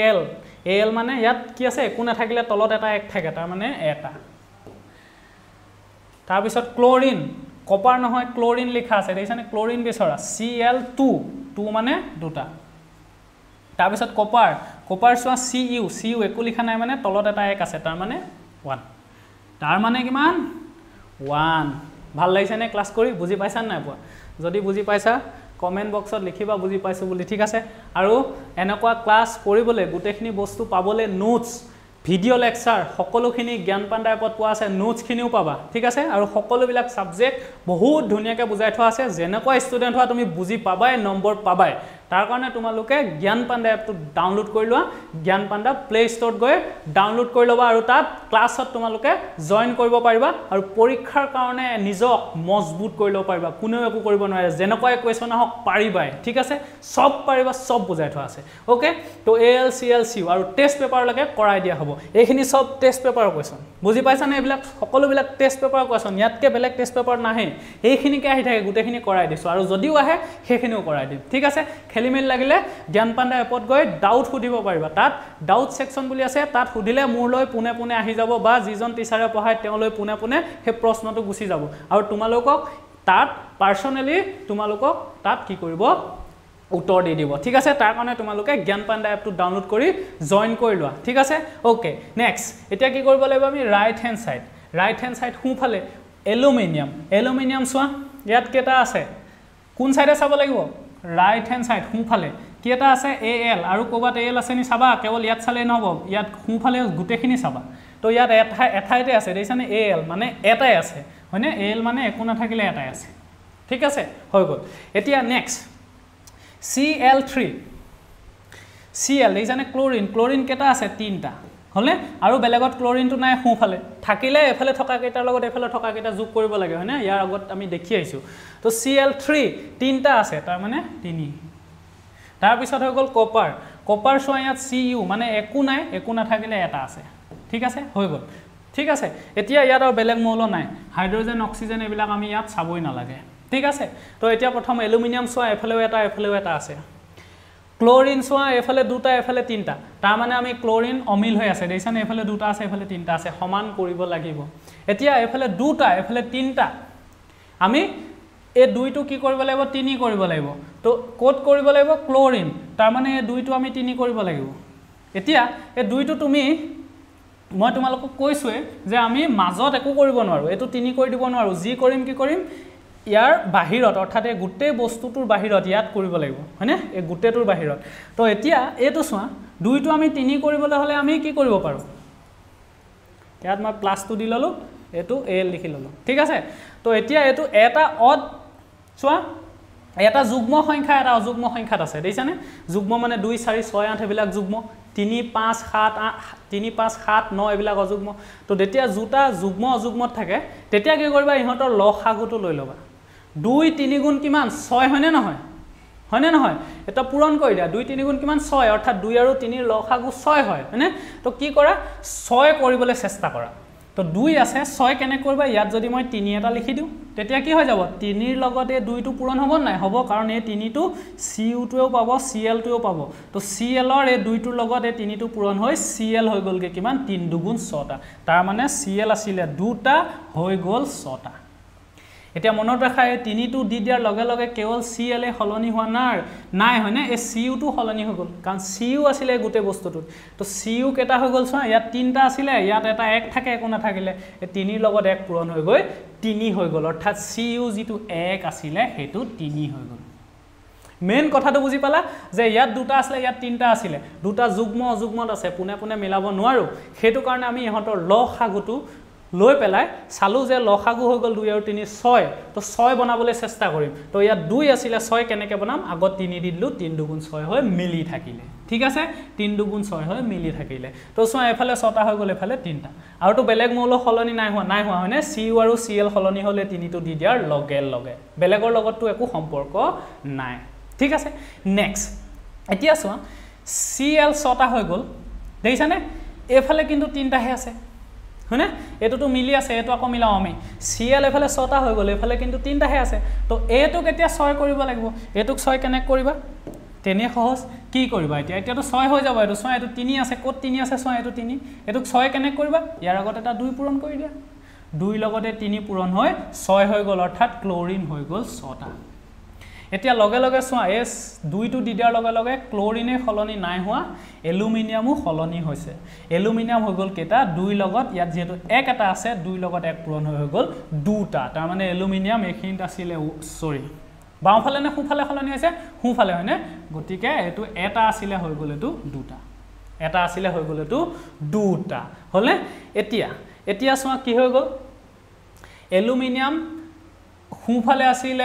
Al মানে ইয়াত কি আছে একো না থাকিলে তলত এটা এক থাকে তাৰ মানে এটা তাৰ পিছত ক্লোৰিন কপাৰ নহয় ক্লোৰিন লিখা আছে দেইছানে ক্লোৰিন বিচৰা Cl2 2 মানে দুটা তাৰ পিছত কপাৰ সোৱা Cu একো লিখা নাই মানে তলত এটা এক আছে তাৰ মানে 1 তাৰ মানে কিমান 1 ভাল লাগিছে নে ক্লাস কৰি বুজি পাইছা নাই পোৱা যদি বুজি পাইছা কমেন্ট বক্সত লিখিবা বুজি পাইছো বুলি ঠিক আছে আৰু এনেকুৱা ক্লাস কৰিবলৈ গুটেখিনি বস্তু পাবলে নোটস ভিডিও লেকচাৰ সকলোখিনি জ্ঞান পাণ্ডা এপত পোৱা আছে নোটস খিনিও পাবা ঠিক আছে আৰু সকলোবিলাক সাবজেক্ট বহুত ধুনিয়াকে বুজাই থোৱা আছে যেনেকুৱা ষ্টুডেন্ট হোৱা তুমি বুজি পাবাই নম্বৰ পাবাই তাৰ কাৰণে তোমালোকে জ্ঞান পাণ্ডা এপটো ডাউনলোড কৰি লোৱা জ্ঞান পাণ্ডা প্লে ষ্টৰত গৈ ডাউনলোড কৰি লবা আৰু তাত ক্লাছত তোমালোকে জয়েন কৰিব পাৰিবা আৰু পৰীক্ষাৰ কাৰণে নিজক মজবুত কৰি লব পাৰিবা কোনেও একো কৰিব নোৱাৰে যেনেকুৱা কোৱেশ্চন আহক পাৰিবাই ঠিক আছে সব পাৰিবা সব বুজাই থোৱা আছে ওকে তো AlClCu আৰু টেষ্ট পেপাৰ লকে কৰাই দিয়া হ'ব এইখিনি সব টেষ্ট পেপাৰৰ কোৱেশ্চন বুজি পাইছা নে এইবিলাক সকলোবিলাক টেষ্ট পেপাৰৰ কোৱেশ্চন ইয়াতকে বেলেগ টেষ্ট পেপাৰ নাহে এইখিনিকে আহি থাকে গুটেখিনি কৰাই দিছো আৰু যদিও আহে সেইখিনিও কৰাই দিম ঠিক আছে খেলিমেলি লাগিলে জ্ঞান পাণ্ডা এপত গৈ ডাউট সুধিব পাৰিবা তাত ডাউট সেকশন বুলি আছে তাত সুধিলে মোৰলৈ পুনে পুনে আহি যাব বা যিজন টিচাৰে পঢ়ায় তেওঁলৈ পুনে পুনে সেই প্ৰশ্নটো গুচি যাব আৰু তোমালোকক তাত পাৰ্সনেলি তোমালোকক তাত কি কৰিব উত্তৰ দি দিব ঠিক আছে তাৰ কাৰণে তোমালোকে জ্ঞান পাণ্ডা এপটো ডাউনলোড কৰি জয়েন কৰি লোৱা ঠিক আছে ওকে নেক্সট এতিয়া কি কৰিব লাগিব আমি ৰাইট হেণ্ড সাইড সোঁফালে এলুমিনিয়াম চোৱা ইয়াত কেটা আছে কোন সাইডে চাব লাগিব ৰাইট হেণ্ড সাইড সোঁফালে কি এটা আছে এল আৰু ক'বাত এল আছে নি চাবা কেৱল ইয়াত চালে নহব ইয়াত সোঁফালে গোটেইখিনি চাবা তো ইয়াত এঠাইতে আছে দেখিছানে এল মানে এটাই আছে হয়নে এল মানে একো নাথাকিলে এটাই আছে ঠিক আছে হৈ গ'ল এতিয়া নেক্সট Cl3 Cl দেখিছানে ক্লোৰিন কেটা আছে তিনটা হলে আৰু বেলেগত ক্লোৰিনটো নাই সোঁফালে থাকিলে এফালে থকা কেইটাৰ লগত এফালে থকা কেইটা যোগ কৰিব লাগে হয়নে ইয়াৰ আগত আমি দেখি আইছো তো Cl3 তিনটা আছে তাৰ মানে 3 তাৰ পিছত হৈ গ'ল কপাৰ সোয়া ইয়াত Cu মানে একো নাথাকিলে এটা আছে ঠিক আছে হৈ গ'ল ঠিক আছে এতিয়া ইয়াত আৰু বেলেগ মৌল নাই হাইড্ৰোজেন অক্সিজেন এবিলাক আমি ইয়াত চাবই নালাগে ঠিক আছে তো এতিয়া প্ৰথম এলুমিনিয়াম সোয়া এফালেও এটা আছে ক্লোৰিন সোয়া এফালে দুটা এফালে তিনটা তাৰ মানে আমি ক্লোৰিন অমিল হৈ আছে দেখিছানে এফালে দুটা আছে এফালে তিনটা আছে সমান কৰিব লাগিব এতিয়া এফালে দুটা এফালে তিনটা আমি এই দুইটো কি কৰিব লাগিব 3 কৰিব লাগিব তো কোড কৰিব লাগিব ক্লোৰিন তাৰ মানে এই দুইটো আমি 3 কৰিব লাগিব এতিয়া এই দুইটো তুমি মই তোমালোকক কৈছোৱে যে আমি মাজত একো কৰিব নোৱাৰো এটো 3 কৰি দিব নোৱাৰো যি কৰিম কি কৰিম ইয়াৰ বাহিৰত অৰ্থাৎ এই গুটে বস্তুটোৰ বাহিৰত ইয়াত কৰিব লাগিব হয়নে এই গুটেটোৰ বাহিৰত তো এতিয়া এটো সোয়া দুইটো আমি 3 কৰিবলৈ হলে আমি কি কৰিব পাৰো ইয়াত মই প্লাসটো দি ললো এটো এল লিখি ললো ঠিক আছে তো এতিয়া এটো এটা অড সোয়া এটা যুগ্ম সংখ্যা এটা অযুগ্ম সংখ্যাত আছে দেখিছানে যুগ্ম মানে 2 4 6 8 এবিলাক যুগ্ম 3 5 7 9 এবিলাক অযুগ্ম তো যেতিয়া জুটা যুগ্ম অযুগ্মত থাকে তেতিয়া কি কৰিবা ইহঁতৰ লসাগুটো লৈ লবা 2 3 গুণ কিমান 6 হয়নে নহয় এটা পূৰণ কৰি দিয়া 2 3 গুণ কিমান 6 অৰ্থাৎ 2 আৰু 3 ৰ লসাগু 6 হয় হয়নে তো কি কৰা 6 কৰিবলৈ চেষ্টা কৰা তো 2 আছে 6 কেনে কৰিবা ইয়াত যদি মই 3 এটা লিখি দিও তেতিয়া কি হৈ যাব 3 ৰ লগতে 2 টো পূৰণ হ'ব নাই হ'ব কাৰণ এই 3 টো Cu টোও পাব Cl টোও পাব তো Cl ৰ এই 2 টোৰ লগতে 3 টো পূৰণ হৈ Cl হৈ গলগে কিমান 3 দুগুণ 6টা তাৰ মানে Cl আছিল দুটা হৈ গল 6টা এতিয়া মনত ৰাখা এই 3 টো দি দিয়াৰ লগে লগে কেৱল Cl এ হলনি হোৱা নাই হয়নে এই Cu টো হলনি হৈ গল কাৰণ Cu আছিল গুটে বস্তুটো তো Cu কেটা হৈ গল চোৱা ইয়াত তিনটা আছিল ইয়াত এটা এক থাকে একো নাথাকিলে এই 3 ৰ লগত এক পূৰণ হৈ গৈ 3 হৈ গল অৰ্থাৎ Cu যেটো এক আছিল হেতু 3 হৈ গল মেন কথাটো বুজি পালা যে ইয়াত দুটা আছিল ইয়াত তিনটা আছিল দুটা যুগ্ম অযুগ্মত আছে পুনে পুনে মিলাব নোৱাৰো হেতু কাৰণে আমি ইহঁতৰ লসাগুটো লৈ পেলাই চালু যে লসাগু হৈ গল 2 আৰু 3 6 তো 6 বনাবলৈ চেষ্টা কৰিম তো ইয়াত 2 আছিল 6 কেনেকে বনাম আগত 3 দিলু 3 দুগুণ 6 হৈ মিলি থাকিলে ঠিক আছে 3 দুগুণ 6 হৈ মিলি থাকিলে তো সোয়া এফালে 6টা হৈ গল এফালে 3টা আৰু তো বেলেগ মৌল হলনি নাই হোৱা হয়নে Cu আৰু Cl হলনি হলে 3 টো দি দিয়াৰ লগে বেলেগৰ লগতটো একো সম্পৰ্ক নাই ঠিক আছে নেক্সট এতিয়া সোয়া Cl 6টা হৈ গল দেখিছানে এফালে কিন্তু 3টা হে আছে হয়নে এটো তো মিলি আছে এটো আকৌ মিলাও আমি Cl এফালে 6টা হৈ গল এফালে কিন্তু 3টা হে আছে তো এটো কেতিয়া 6 কৰিব লাগিব এটোক 6 কেনে কৰিবা তেনে সহজ কি কৰিবা এতিয়া তো 6 হৈ যাব এটো 6 এটো 3 আছে কত 3 আছে 6 এটো 3 এটোক 6 কেনে কৰিবা ইয়াৰ আগত এটা 2 পূৰণ কৰি দিয়া 2 লগতে 3 পূৰণ হৈ 6 হৈ গল অৰ্থাৎ ক্লোৰিন হৈ গল 6টা এতিয়া লগে সোয়া এস 2 টো দি দিয়াৰ লগে ক্লোৰিনে হলনি নাই হোৱা এলুমিনিয়ামও হলনি হৈছে এলুমিনিয়াম হৈ গল কেটা 2 লগত ইয়াত যেটো এক এটা আছে 2 লগত এক পূৰণ হৈ গল দুটা তাৰ মানে এলুমিনিয়াম এখিনিত আছিল সৰি বাওঁফালে নে সোঁফালে হলনি হৈছে সোঁফালে হয়নে গতিকে এটো এটা আছিল হৈ গল এটো দুটা এটা আছিল হৈ গল এটো দুটা হলে এতিয়া সোয়া কি হৈ গল এলুমিনিয়াম সোঁফালে আছিল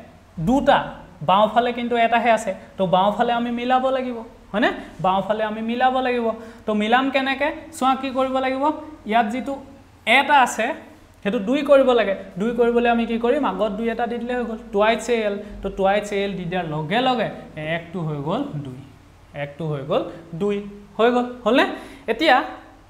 দুটা বাওঁফালে কিন্তু এটাহে আছে তো বাওঁফালে আমি মিলাব লাগিব হয়নে বাওঁফালে আমি মিলাব লাগিব তো মিলাম কেনেকে সোয়া কি কৰিব লাগিব ইয়াত যেটো এটা আছে হেতু 2 কৰিব লাগে 2 কৰিবলৈ আমি কি কৰিম আগত 2 এটা দি দিলে হৈ গল টুৱাইস Al তো টুৱাইস Al দি দিয়াৰ লগে 1 টো হৈ গল 2 1 টো হৈ গল 2 হৈ গল হলে এতিয়া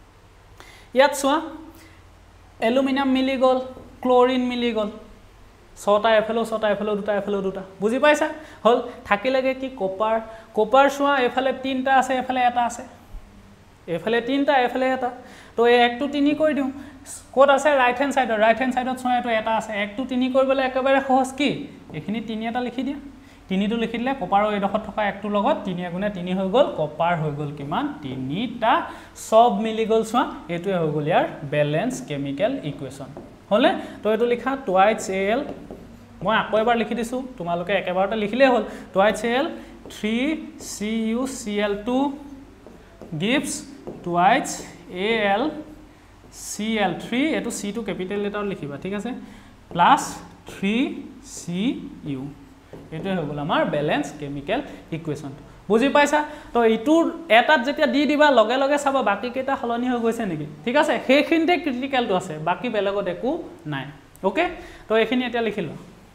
ইয়াত সোয়া এলুমিনিয়াম মিলি গল ক্লোৰিন মিলি গল ছটা এফালেও দুটা বুজি পাইছা হল থাকিলেগে কি কপাৰ চোৱা এফালে তিনটা আছে এফালে এটা আছে এফালে তিনটা এফালে এটা তো এই 1 to 3 কৰি দিও কোড আছে রাইট হ্যান্ড সাইডত চোৱা এটো এটা আছে 1 to 3 কৰিবলে একেবাৰে সহজ কি এখিনি 3 এটা লিখি দিয়া 3 টো লিখি দিলে কপাৰৰ এডখত থকা 1 টো লগত 3 গুণে 3 হৈ গল কপাৰ হৈ গল কিমান 3টা সব মিলি গল চোৱা এটোৱে হৈ গল ইয়াৰ ব্যালেন্স কেমিক্যাল ইকুয়েশন হলে তো এটো লিখা টুৱাইস Al মই আকৌ এবাৰ লিখি দিছো তোমালোকে একেবাৰতে লিখিলে হল twice Al 3CuCl2 gives twice Al Cl3 এটো C টো ক্যাপিটাল লেটার লিখিবা ঠিক আছে প্লাস 3Cu এটো হৈ গল আমাৰ ব্যালেন্স কেমিক্যাল ইকুয়েশন বুজি পাইছা তো ইটোৰ এটাত যেতিয়া দি দিবা লগে লগে চাবা বাকি কেটা হলনি হৈ গৈছে নেকি ঠিক আছে হেখিনতে ক্রিটিক্যালটো আছে বাকি বেলেগত একো নাই ওকে তো এখিনি এতিয়া লিখিলো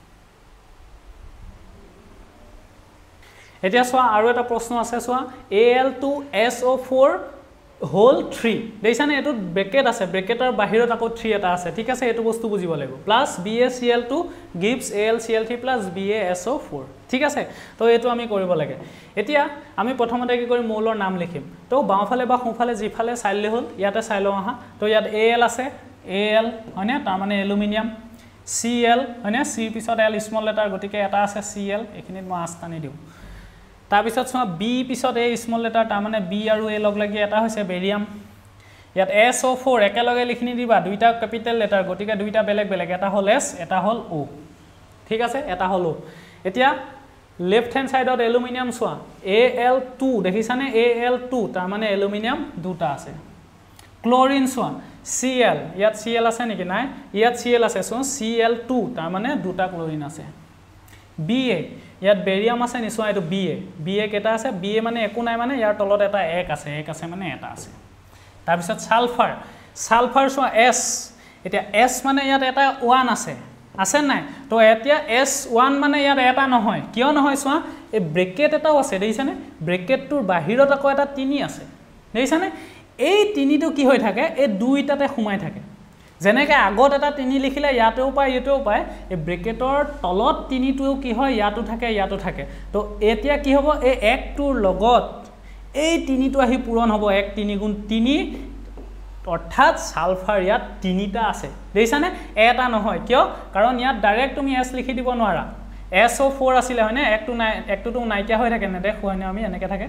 এতিয়া সোয়া আৰু এটা প্ৰশ্ন আছে সোয়া Al2SO4 হোল 3 দেইছানে এটো ব্ৰেকেট আছে ব্ৰেকেটৰ বাহিৰত আকৌ 3 এটা আছে ঠিক আছে এটো বস্তু বুজিব লাগিব plus BaCl2 gives AlCl3 plus BaSO4 ঠিক আছে তো এটো আমি কৰিব লাগে এতিয়া আমি প্ৰথমতে কি কৰিম মৌলৰ নাম লিখিম তো বাওঁফালে বা সোঁফালে জিফালে চাইলে হল ইয়াতে চাই লওঁ আহা তো ইয়াত Al আছে Al হয়নে তাৰ মানে এলুমিনিয়াম Cl হয়নে C পিছত L স্মল লেটাৰ গতিকে এটা আছে Cl এখিনিত মই আস্তানি দিও তাৰ পিছত সোৱা B পিছত A স্মল লেটাৰ তাৰ মানে B আৰু A লগ লাগি এটা হৈছে বেৰিয়াম ইয়াত SO4 একেলগে লিখনি দিবা দুইটা ক্যাপিটাল লেটাৰ গতিকে দুইটা বেলেগ বেলেগ এটা হল S এটা হল O ঠিক আছে এটা হল O এতিয়া লেফট হ্যান্ড সাইডত এলুমিনিয়াম সোৱা Al2 দেখিছানে Al2 তাৰ মানে এলুমিনিয়াম দুটা আছে ক্লোৰিন সোৱা Cl ইয়াত Cl আছে নেকি নাই ইয়াত Cl আছে সো Cl2 তাৰ মানে দুটা ক্লোৰিন আছে Ba ইয়াত বেৰিয়াম আছে নিছুৱা এটো Ba কেটা আছে Ba মানে একো নাই মানে ইয়াৰ তলত এটা এক আছে মানে এটা আছে তাৰ পিছত সালফাৰ সোৱা S এতিয়া S মানে ইয়াত এটা 1 আছে নাই তো এতিয়া S1 মানে ইয়াত এটা নহয় কিয় নহয় সোৱা এই ব্ৰেকেট এটাও আছে দেইছানে ব্ৰেকেটটোৰ বাহিৰত আকৌ এটা 3 আছে দেইছানে এই 3টো কি হৈ থাকে এই দুইটাতে সোমাই থাকে যেনেকৈ আগত এটা 3 লিখিলে ইয়াতেও পায় এতেও পায় এই ব্ৰেকেটৰ তলত 3টোও কি হয় ইয়াতো থাকে তো এতিয়া কি হ'ব এই 1টোৰ লগত এই 3টো আহি পূৰণ হ'ব 1 3 গুণ 3 অৰ্থাৎ সালফাৰ ইয়াত 3টা আছে দেইছানে এটা নহয় কিয় কাৰণ ইয়াত ডাইৰেক্ট তুমি S লিখি দিব নোৱাৰা SO4 আছিল হয়নে একটো নাইকিয়া হৈ থাকে নেদেখো হয়নে আমি এনেকৈ থাকে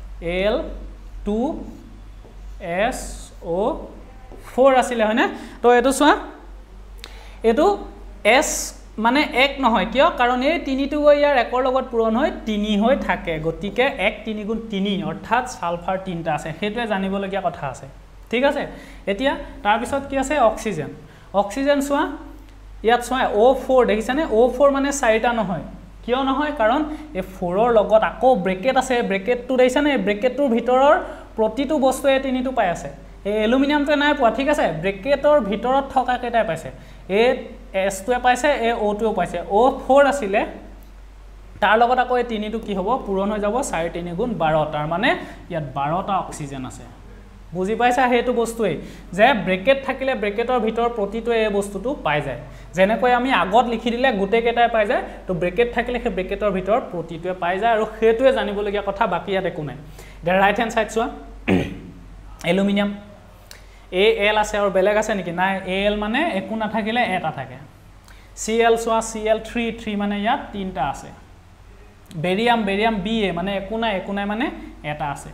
Al2SO4 আছিল হয়নে তো এটো সোৱা এটো S মানে এক নহয় কিয় কাৰণ এই 3টো গৈ ইয়াৰ একৰ লগত পূৰণ হৈ 3 হৈ থাকে গতিকে 1 3 গুণ 3 অৰ্থাৎ সালফাৰ 3টা আছে হেতুৱে জানিবলগীয়া কথা আছে ঠিক আছে এতিয়া তাৰ পিছত কি আছে অক্সিজেন সোৱা ইয়াত সোৱা O4 দেখিছানে O4 মানে 4টা নহয় কিয় নহয় কাৰণ এই 4ৰ লগত আকৌ ব্ৰেকেট আছে ব্ৰেকেটটো দেখিছানে ব্ৰেকেটটোৰ ভিতৰৰ প্ৰতিটো বস্তুৱে 3টো পাই আছে এই এলুমিনিয়ামটো নাই পোৱা ঠিক আছে ব্ৰেকেটৰ ভিতৰত থকা কেটাই পাইছে এ S2 পাইছে এ O2 পাইছে O4 আছিলে তাৰ লগত আকৌ এই 3টো কি হ'ব পূৰণ হৈ যাব 4 3 গুণ 12 তাৰ মানে ইয়াত 12টা অক্সিজেন আছে বুজি পাইছা হেতু বস্তুৱে যে ব্ৰেকেট থাকিলে ব্ৰেকেটৰ ভিতৰ প্ৰতিটো এই বস্তুটো পাই যায় যেনেকৈ আমি আগত লিখি দিলে গুটে কেটাই পাই যায় তো ব্ৰেকেট থাকিলে সেই ব্ৰেকেটৰ ভিতৰ প্ৰতিটোৱে পাই যায় আৰু হেতুৱে জানিবলগীয়া কথা বাকি ইয়াত একো নাই দে ৰাইট হ্যান্ড সাইড চোৱা এলুমিনিয়াম Al আছে আৰু বেলেগ আছে নেকি নাই Al মানে একো না থাকিলে এটা থাকে Cl সোৱা Cl3 3 মানে ইয়াত 3টা আছে বেৰিয়াম Ba মানে একো নাই মানে এটা আছে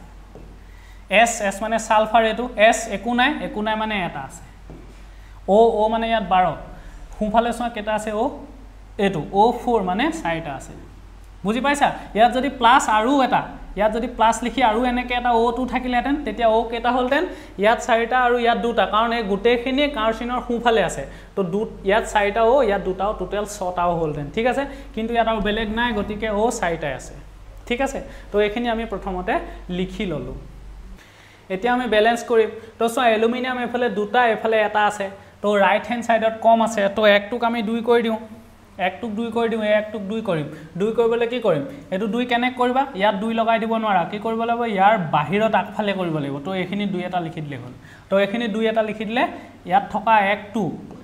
S মানে সালফাৰ এটো S একো নাই মানে এটা আছে O মানে ইয়াত 12 খুঁফালে সোৱা কেটা আছে O এটো O4 মানে 4টা আছে বুজি পাইছা ইয়াত যদি প্লাস আৰু এটা ইয়াত যদি প্লাস লিখি আৰু এনেকে এটা O2 থাকিলেহেতেন তেতিয়া O কেটা হলতেন ইয়াত 4টা আৰু ইয়াত দুটা কাৰণ এই গুটেখিনি কাৰ্চিনৰ খুঁফালে আছে তো ইয়াত 4টা O ইয়াত দুটাও টোটাল 6টাও হলতেন ঠিক আছে কিন্তু ইয়াত আৰু বেলেগ নাই গতিকে O 4টাই আছে ঠিক আছে তো এখিনি আমি প্ৰথমতে লিখি ললো এতিয়া আমি ব্যালেন্স কৰিম তো সো এলুমিনিয়াম এফালে দুটা এফালে এটা আছে তো ৰাইট হ্যান্ড সাইডত কম আছে তো একটুক আমি 2 কৰি দিও একটুক 2 কৰি দিও একটুক 2 কৰিম 2 কৰিবলে কি কৰিম এটো 2 কানেক্ট কৰিবা ইয়াত 2 লগাই দিব নোৱাৰা কি কৰিব লাগিব ইয়াৰ বাহিৰত আগফালে কৰিব লাগিব তো এখিনি 2 এটা লিখি দিলে হ'ল তো এখিনি 2 এটা লিখি দিলে ইয়াত থকা 1 2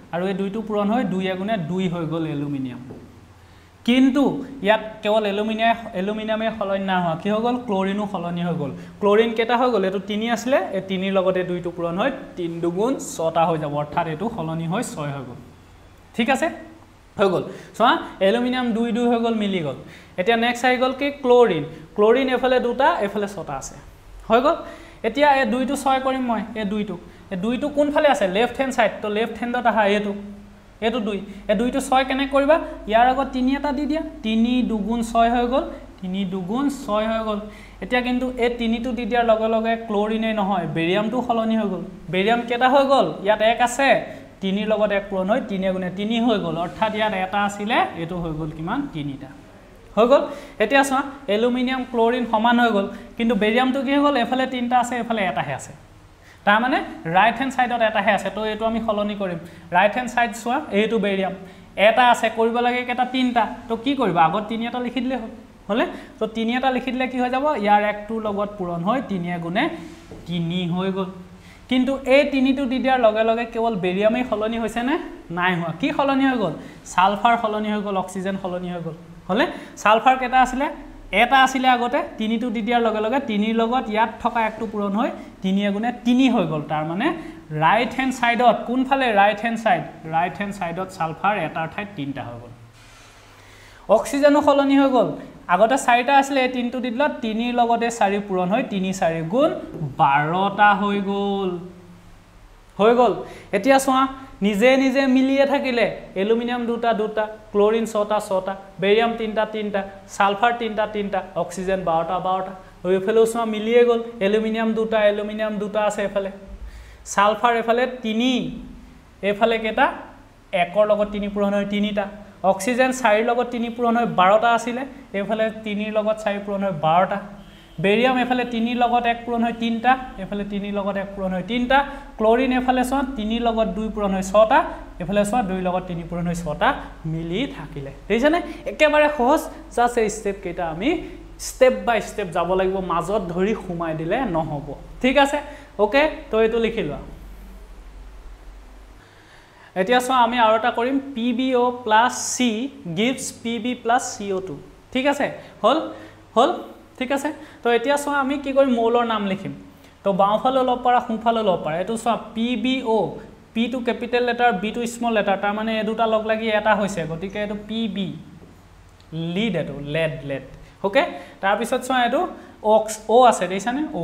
আৰু এই দুইটো পূৰণ হৈ 2 গুণে 2 হৈ গ'ল এলুমিনিয়াম কিন্তু ইয়াত কেৱল এলুমিনিয়ামে সলনি না হোৱা কি হৈ গ'ল ক্লোৰিনো সলনি হৈ গ'ল ক্লোৰিন কেটা হৈ গ'ল এটো 3 আছিলে এই 3 লগতে দুইটো পূৰণ হৈ 3 দুগুণ 6টা হৈ যাব অৰ্থাৎ এটো সলনি হৈ 6 হৈ গ'ল ঠিক আছে হৈ গ'ল সোৱা এলুমিনিয়াম 2 2 হৈ গ'ল মিলি গ'ল এতিয়া নেক্সট আহি গ'ল কি ক্লোৰিন এফালে দুটা এফালে 6টা আছে হৈ গ'ল এতিয়া এই 2 টো 6 কৰিম মই এই 2 টো কোনফালে আছে লেফট হ্যান্ড সাইড তো লেফট হ্যান্ডত আহা এটো 2 এই 2 টো 6 কেনে কৰিবা ইয়াৰ আগত 3 এটা দি দিয়া 3 দুগুণ 6 হৈ গ'ল 3 দুগুণ 6 হৈ গ'ল এতিয়া কিন্তু এই 3 টো দি দিয়াৰ লগে লগে ক্লোৰিনে নহয় বেৰিয়ামটো সলনি হৈ গ'ল বেৰিয়াম কেটা হৈ গ'ল ইয়াত 1 আছে 3 লগত 1 পূৰণ হৈ 3 গুণে 3 হৈ গ'ল অৰ্থাৎ ইয়াত এটা আছিল এটো হৈ গ'ল কিমান 3টা হৈ গ'ল এতিয়া চোৱা এলুমিনিয়াম ক্লোৰিন সমান হৈ গ'ল কিন্তু বেৰিয়ামটো কি হৈ গ'ল এফালে 3টা আছে এফালে এটাহে আছে তাৰ মানে ৰাইট হ্যান্ড সাইডত এটাহে আছে তো এটো আমি সলনি কৰিম ৰাইট হ্যান্ড সাইড চোৱা এইটো বেৰিয়াম এটা আছে কৰিব লাগে কেটা 3টা তো কি কৰিবা আগত 3 এটা লিখি দিলে হলে তো 3 এটা লিখি দিলে কি হৈ যাব ইয়াৰ 1টো লগত পূৰণ হৈ 3 গুণে 3 হৈ গ'ল কিন্তু এই 3 টো দি দিয়াৰ লগে লগে কেৱল বেৰিয়ামে সলনি হৈছে নে নাই হোৱা কি সলনি হৈ গ'ল সালফাৰ সলনি হৈ গ'ল অক্সিজেন সলনি হৈ গ'ল হলে সালফাৰ কেটা আছিল এটা আছিল আগতে 3 টো দি দিয়াৰ লগে লগে 3 লগত ইয়াত থকা 1টো পূৰণ হৈ 3 গুণে 3 হৈ গ'ল তাৰ মানে ৰাইট হ্যান্ড সাইডত কোনফালে ৰাইট হ্যান্ড সাইডত সালফাৰ এটাৰ ঠাইত 3টা হৈ গ'ল অক্সিজেনো সলনি হৈ গ'ল আগতে 4টা আছিল এই 3 টো দি দিলা 3 লগতে 4 পূৰণ হৈ 3 4 গুণ 12টা হৈ গ'ল এতিয়া চোৱা নিজে মিলিয়ে থাকিলে এলুমিনিয়াম দুটা ক্লোৰিন 6টা বেৰিয়াম 3টা সালফাৰ 3টা অক্সিজেন 12টা ওইফালে চোৱা মিলিয়ে গ'ল এলুমিনিয়াম দুটা আছে এফালে সালফাৰ এফালে 3 এফালে কেটা 1ৰ লগত 3 পূৰণ হৈ 3টা অক্সিজেন 4ৰ লগত 3 পূৰণ হৈ 12টা আছিল এফালে 3ৰ লগত 4 পূৰণ হৈ 12টা বেৰিয়াম এফালে 3 লগত 1 পূৰণ হৈ 3টা এফালে 3 লগত 1 পূৰণ হৈ 3টা ক্লোৰিন এফালে চোৱা 3 লগত 2 পূৰণ হৈ 6টা এফালে চোৱা 2 লগত 3 পূৰণ হৈ 6টা মিলি থাকিলে দেখিছানে একেবাৰে সহজ জাস্ট এই স্টেপ কেটা আমি স্টেপ বাই স্টেপ যাব লাগিব মাজত ধৰি খুমাই দিলে নহব ঠিক আছে ওকে তো এটো লিখি লোৱা এতিয়া চোৱা আমি আৰু এটা কৰিম PbO + C gives Pb + CO2 ঠিক আছে হল ঠিক আছে তো এতিয়া চোৱা আমি কি কৰিম মৌলৰ নাম লিখিম তো বাওঁফালে লব পাৰা সোঁফালে লব পাৰা এটো চোৱা PbO P টু ক্যাপিটেল লেটাৰ B টু স্মল লেটাৰ তাৰ মানে এই দুটা লগ লাগি এটা হৈছে গতিকে এটো PB লিড এটো লেড ওকে তাৰ পিছত চোৱা এটো O আছে দেখানে O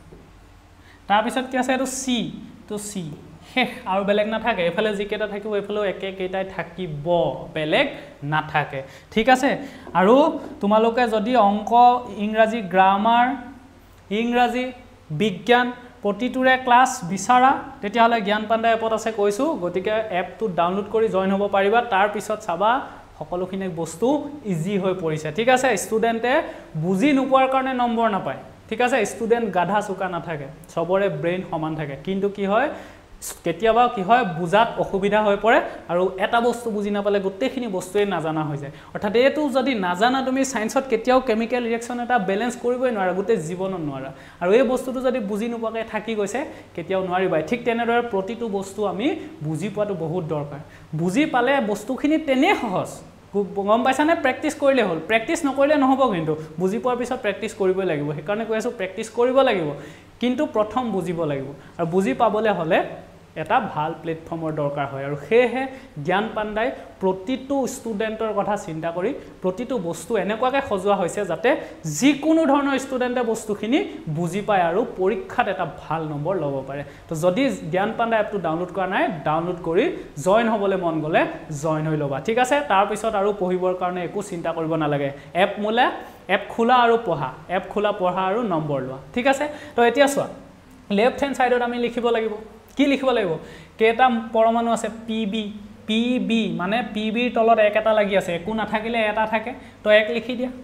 তাৰ পিছত কি আছে এটো C তো C হে আৰু বেলেগ না থাকে এফালে জিকেটা থাকিব এফালেও একেকেইটাই থাকিব বেলেগ না থাকে ঠিক আছে আৰু তোমালোকে যদি অংক ইংৰাজী গ্ৰামাৰ ইংৰাজী বিজ্ঞান প্ৰতিটোৰে ক্লাছ বিচাৰা তেতিয়া হলে জ্ঞান পাণ্ডা এপত আছে কৈছো গতিকে এপটো ডাউনলোড কৰি জয়েন হ'ব পাৰিবা তাৰ পিছত চাবা সকলোখিনি বস্তু ইজি হৈ পৰিছে ঠিক আছে ষ্টুডেন্টে বুজি নোপোৱাৰ কাৰণে নম্বৰ নাপায় ঠিক আছে ষ্টুডেন্ট গাধা চুকা না থাকে সবৰে ব্ৰেইন সমান থাকে কিন্তু কি হয় কেতিয়াবা কি হয় বুজাত অসুবিধা হৈ পৰে আৰু এটা বস্তু বুজি নাপালে গোটেইখিনি বস্তুৱে নাজানা হৈ যায় অৰ্থাৎ এটো যদি নাজানা তুমি সায়েন্সত কেতিয়াও কেমিক্যাল ৰিঅ্যাকশন এটা ব্যালেন্স কৰিবই নোৱাৰা গোটেই জীৱনত নোৱাৰা আৰু এই বস্তুটো যদি বুজি নোপোৱাকে থাকি গৈছে কেতিয়াও নোৱাৰিবা ঠিক তেনেদৰে প্ৰতিটো বস্তু আমি বুজি পোৱাটো বহুত দৰকাৰ বুজি পালে বস্তুখিনি তেনে সহজ গম পাইছানে প্ৰেক্টিস কৰিলে হল প্ৰেক্টিস নকৰিলে নহব কিন্তু বুজি পোৱাৰ পিছত প্ৰেক্টিস কৰিবই লাগিব সেইকাৰণে কৈ আছো প্ৰেক্টিস কৰিব লাগিব কিন্তু প্ৰথম বুজিব লাগিব আৰু বুজি পাবলে হলে এটা ভাল প্লেটফৰ্মৰ দৰকাৰ হয় আৰু হেহে জ্ঞান পাণ্ডাই প্ৰতিটো ষ্টুডেন্টৰ কথা চিন্তা কৰি প্ৰতিটো বস্তু এনেকুৱাকে সজোৱা হৈছে যাতে যিকোনো ধৰণৰ ষ্টুডেন্টে বস্তুখিনি বুজি পায় আৰু পৰীক্ষাত এটা ভাল নম্বৰ ল'ব পাৰে তো যদি জ্ঞান পাণ্ডা এপটো ডাউনলোড কৰা নাই ডাউনলোড কৰি জয়েন হ'বলৈ মন গলে জয়েন হৈ ল'বা ঠিক আছে তাৰ পিছত আৰু পঢ়িবৰ কাৰণে একো চিন্তা কৰিব নালাগে এপ মোলে এপ খোলা আৰু পঢ়া এপ খোলা পঢ়া আৰু নম্বৰ লোৱা ঠিক আছে তো এতিয়া চোৱা লেফট হ্যান্ড সাইডত আমি লিখিব লাগিব কি লিখিব লাগিব কেটা পৰমাণু আছে PB মানে PB ৰ তলত এক এটা লাগি আছে একো না থাকিলে এটা থাকে তো এক লিখি দিয়া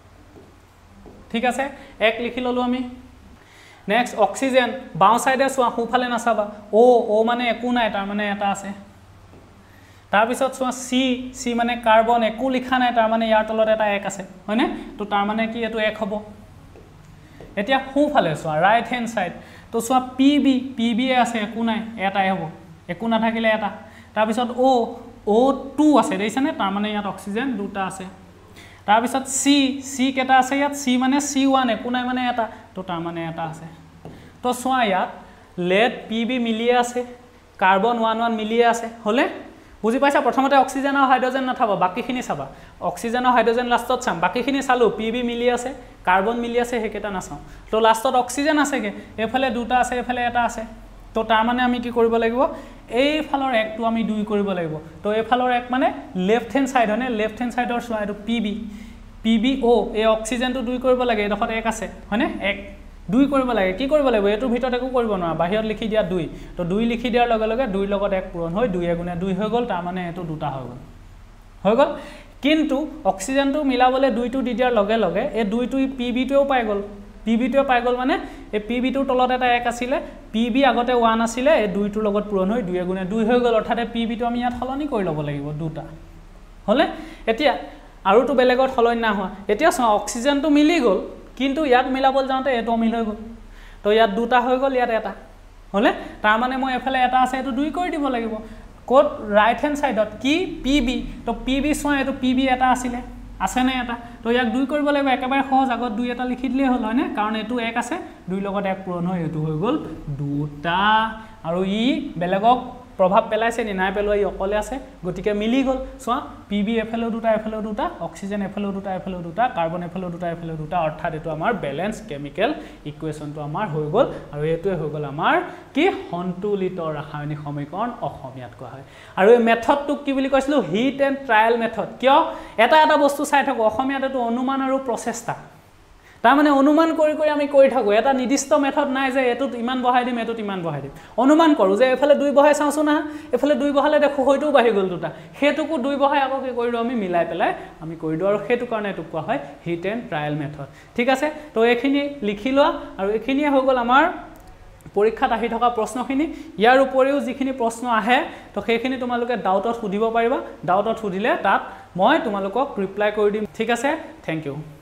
ঠিক আছে এক লিখি ললো আমি নেক্সট অক্সিজেন বাও সাইডে সোয়া হুফালে না চাবা ও মানে একো নাই তাৰ মানে এটা আছে তাৰ পিছত সোয়া C মানে কাৰ্বন একো লিখা নাই তাৰ মানে ইয়াৰ তলত এটা এক আছে হয়নে তো তাৰ মানে কি এটো এক হ'ব এতিয়া হুফালে সোয়া ৰাইট হ্যান্ড সাইড তো সোয়া PB আছে একো নাই এটাই হ'ব একো না থাকিলে এটা তাৰপিছত O2 আছে দেখিছেনে তাৰ মানে ইয়াত অক্সিজেন দুটা আছে তাৰপিছত C কেটা আছে ইয়াত C মানে C1 একো নাই মানে এটা তো তাৰ মানে এটা আছে তো সোয়া ইয়াত lead PB মিলিয়ে আছে কাৰ্বন 1 মিলিয়ে আছে হলে বুজি পাইছা প্ৰথমতে অক্সিজেন আৰু হাইড্ৰোজেন নাথাব বাকিখিনি চাবা অক্সিজেন আৰু হাইড্ৰোজেন লাষ্টত চাম বাকিখিনি চালো PB মিলি আছে কাৰ্বন মিলি আছে হেকেটা নাচাও তো লাষ্টত অক্সিজেন আছেগে এফালে দুটা আছে এফালে এটা আছে তো তাৰ মানে আমি কি কৰিব লাগিব এই ফালৰ একটো আমি 2 কৰিব লাগিব তো এই ফালৰ এক মানে লেফট হ্যান্ড সাইড হনে লেফট হ্যান্ড সাইডৰ সোয়া এটো PBO এই অক্সিজেনটো 2 কৰিব লাগে এডখত এক আছে হনে এক 2 কৰিব লাগে কি কৰিব লাগিব এটো ভিতৰত একো কৰিব নোৱাৰা বাহিৰত লিখি দিয়া 2 তো 2 লিখি দিয়াৰ লগে লগে 2 লগত 1 পূৰণ হৈ 2 গুণে 2 হৈ গল তাৰ মানে এটো দুটা হৈ গল কিন্তু অক্সিজেনটো মিলাবলে 2 টো দি দিয়াৰ লগে লগে এই 2 টো PB টোও পাই গল PB টোও পাই গল মানে এই PB টোৰ তলত এটা 1 আছিল PB আগতে 1 আছিল এই 2 টোৰ লগত পূৰণ হৈ 2 গুণে 2 হৈ গল অৰ্থাৎ PB টো আমি ইয়াত হলনি কৰি লব লাগিব দুটা হলে এতিয়া আৰু তো বেলেগত হলনি না হোৱা এতিয়া অক্সিজেনটো মিলি গল কিন্তু ইয়াক মিলাবল যাওঁতে এটো মিল হৈ গল তো ইয়াত দুটা হৈ গল ইয়াত এটা হলে তাৰ মানে মই এফালে এটা আছে এটো 2 কৰি দিব লাগিব কোড রাইট হ্যান্ড সাইডত কি PB তো PB সোয়া এটো PB এটা আছিল আছে না এটা তো ইয়াক 2 কৰিব লাগিব একেবাৰে সহজ আগত 2 এটা লিখি দিলে হল হয়নে কাৰণ এটো 1 আছে 2 লগত 1 পূৰণ হৈ এটো হৈ গল দুটা আৰু ই বেলেগক প্ৰভাৱ পেলাইছে নি নাই পেলোৱা ই অকলে আছে গতিকে মিলি গল সোয়া PB এফালে দুটা অক্সিজেন এফালে দুটা কাৰ্বন এফালে দুটা অৰ্থাৎ এটো আমাৰ ব্যালেন্স কেমিক্যাল ইকুৱেচনটো আমাৰ হৈ গল আৰু এটোৱে হৈ গল আমাৰ কি সন্তুলিত ৰাসায়নিক সমীকৰণ অসমীয়াত কোৱা হয় আৰু এই মেথডটো কি বুলি কৈছিলো হিট এন্ড ট্ৰায়াল মেথড কিয় এটা বস্তু চাই থাকো অসমীয়াত এটো অনুমান আৰু প্ৰচেষ্টা তাৰ মানে অনুমান কৰি আমি কৰি থাকো এটা নিৰ্দিষ্ট মেথড নাই যে এটোত ইমান বহাই দিম এটোত ইমান বহাই দিম অনুমান কৰো যে এফালে 2 বহাই চাওছো না এফালে 2 বহালে দেখো হয়তো বাঢ়ি গল দুটা হেতুকো 2 বহাই আকৌ কি কৰিলো আমি মিলাই পেলাই আমি কৰি দিও আৰু হেতু কাৰণে এটো কোৱা হয় হিট এন্ড ট্ৰায়াল মেথড ঠিক আছে তো এখিনি লিখি লোৱা আৰু এখিনিয়ে হৈ গল আমাৰ পৰীক্ষাত আহি থকা প্ৰশ্নখিনি ইয়াৰ উপৰিও যিখিনি প্ৰশ্ন আহে তো সেইখিনি তোমালোকে ডাউটত সুধিব পাৰিবা ডাউটত সুধিলে তাত মই তোমালোকক ৰিপ্লাই কৰি দিম ঠিক আছে থ্যাংক ইউ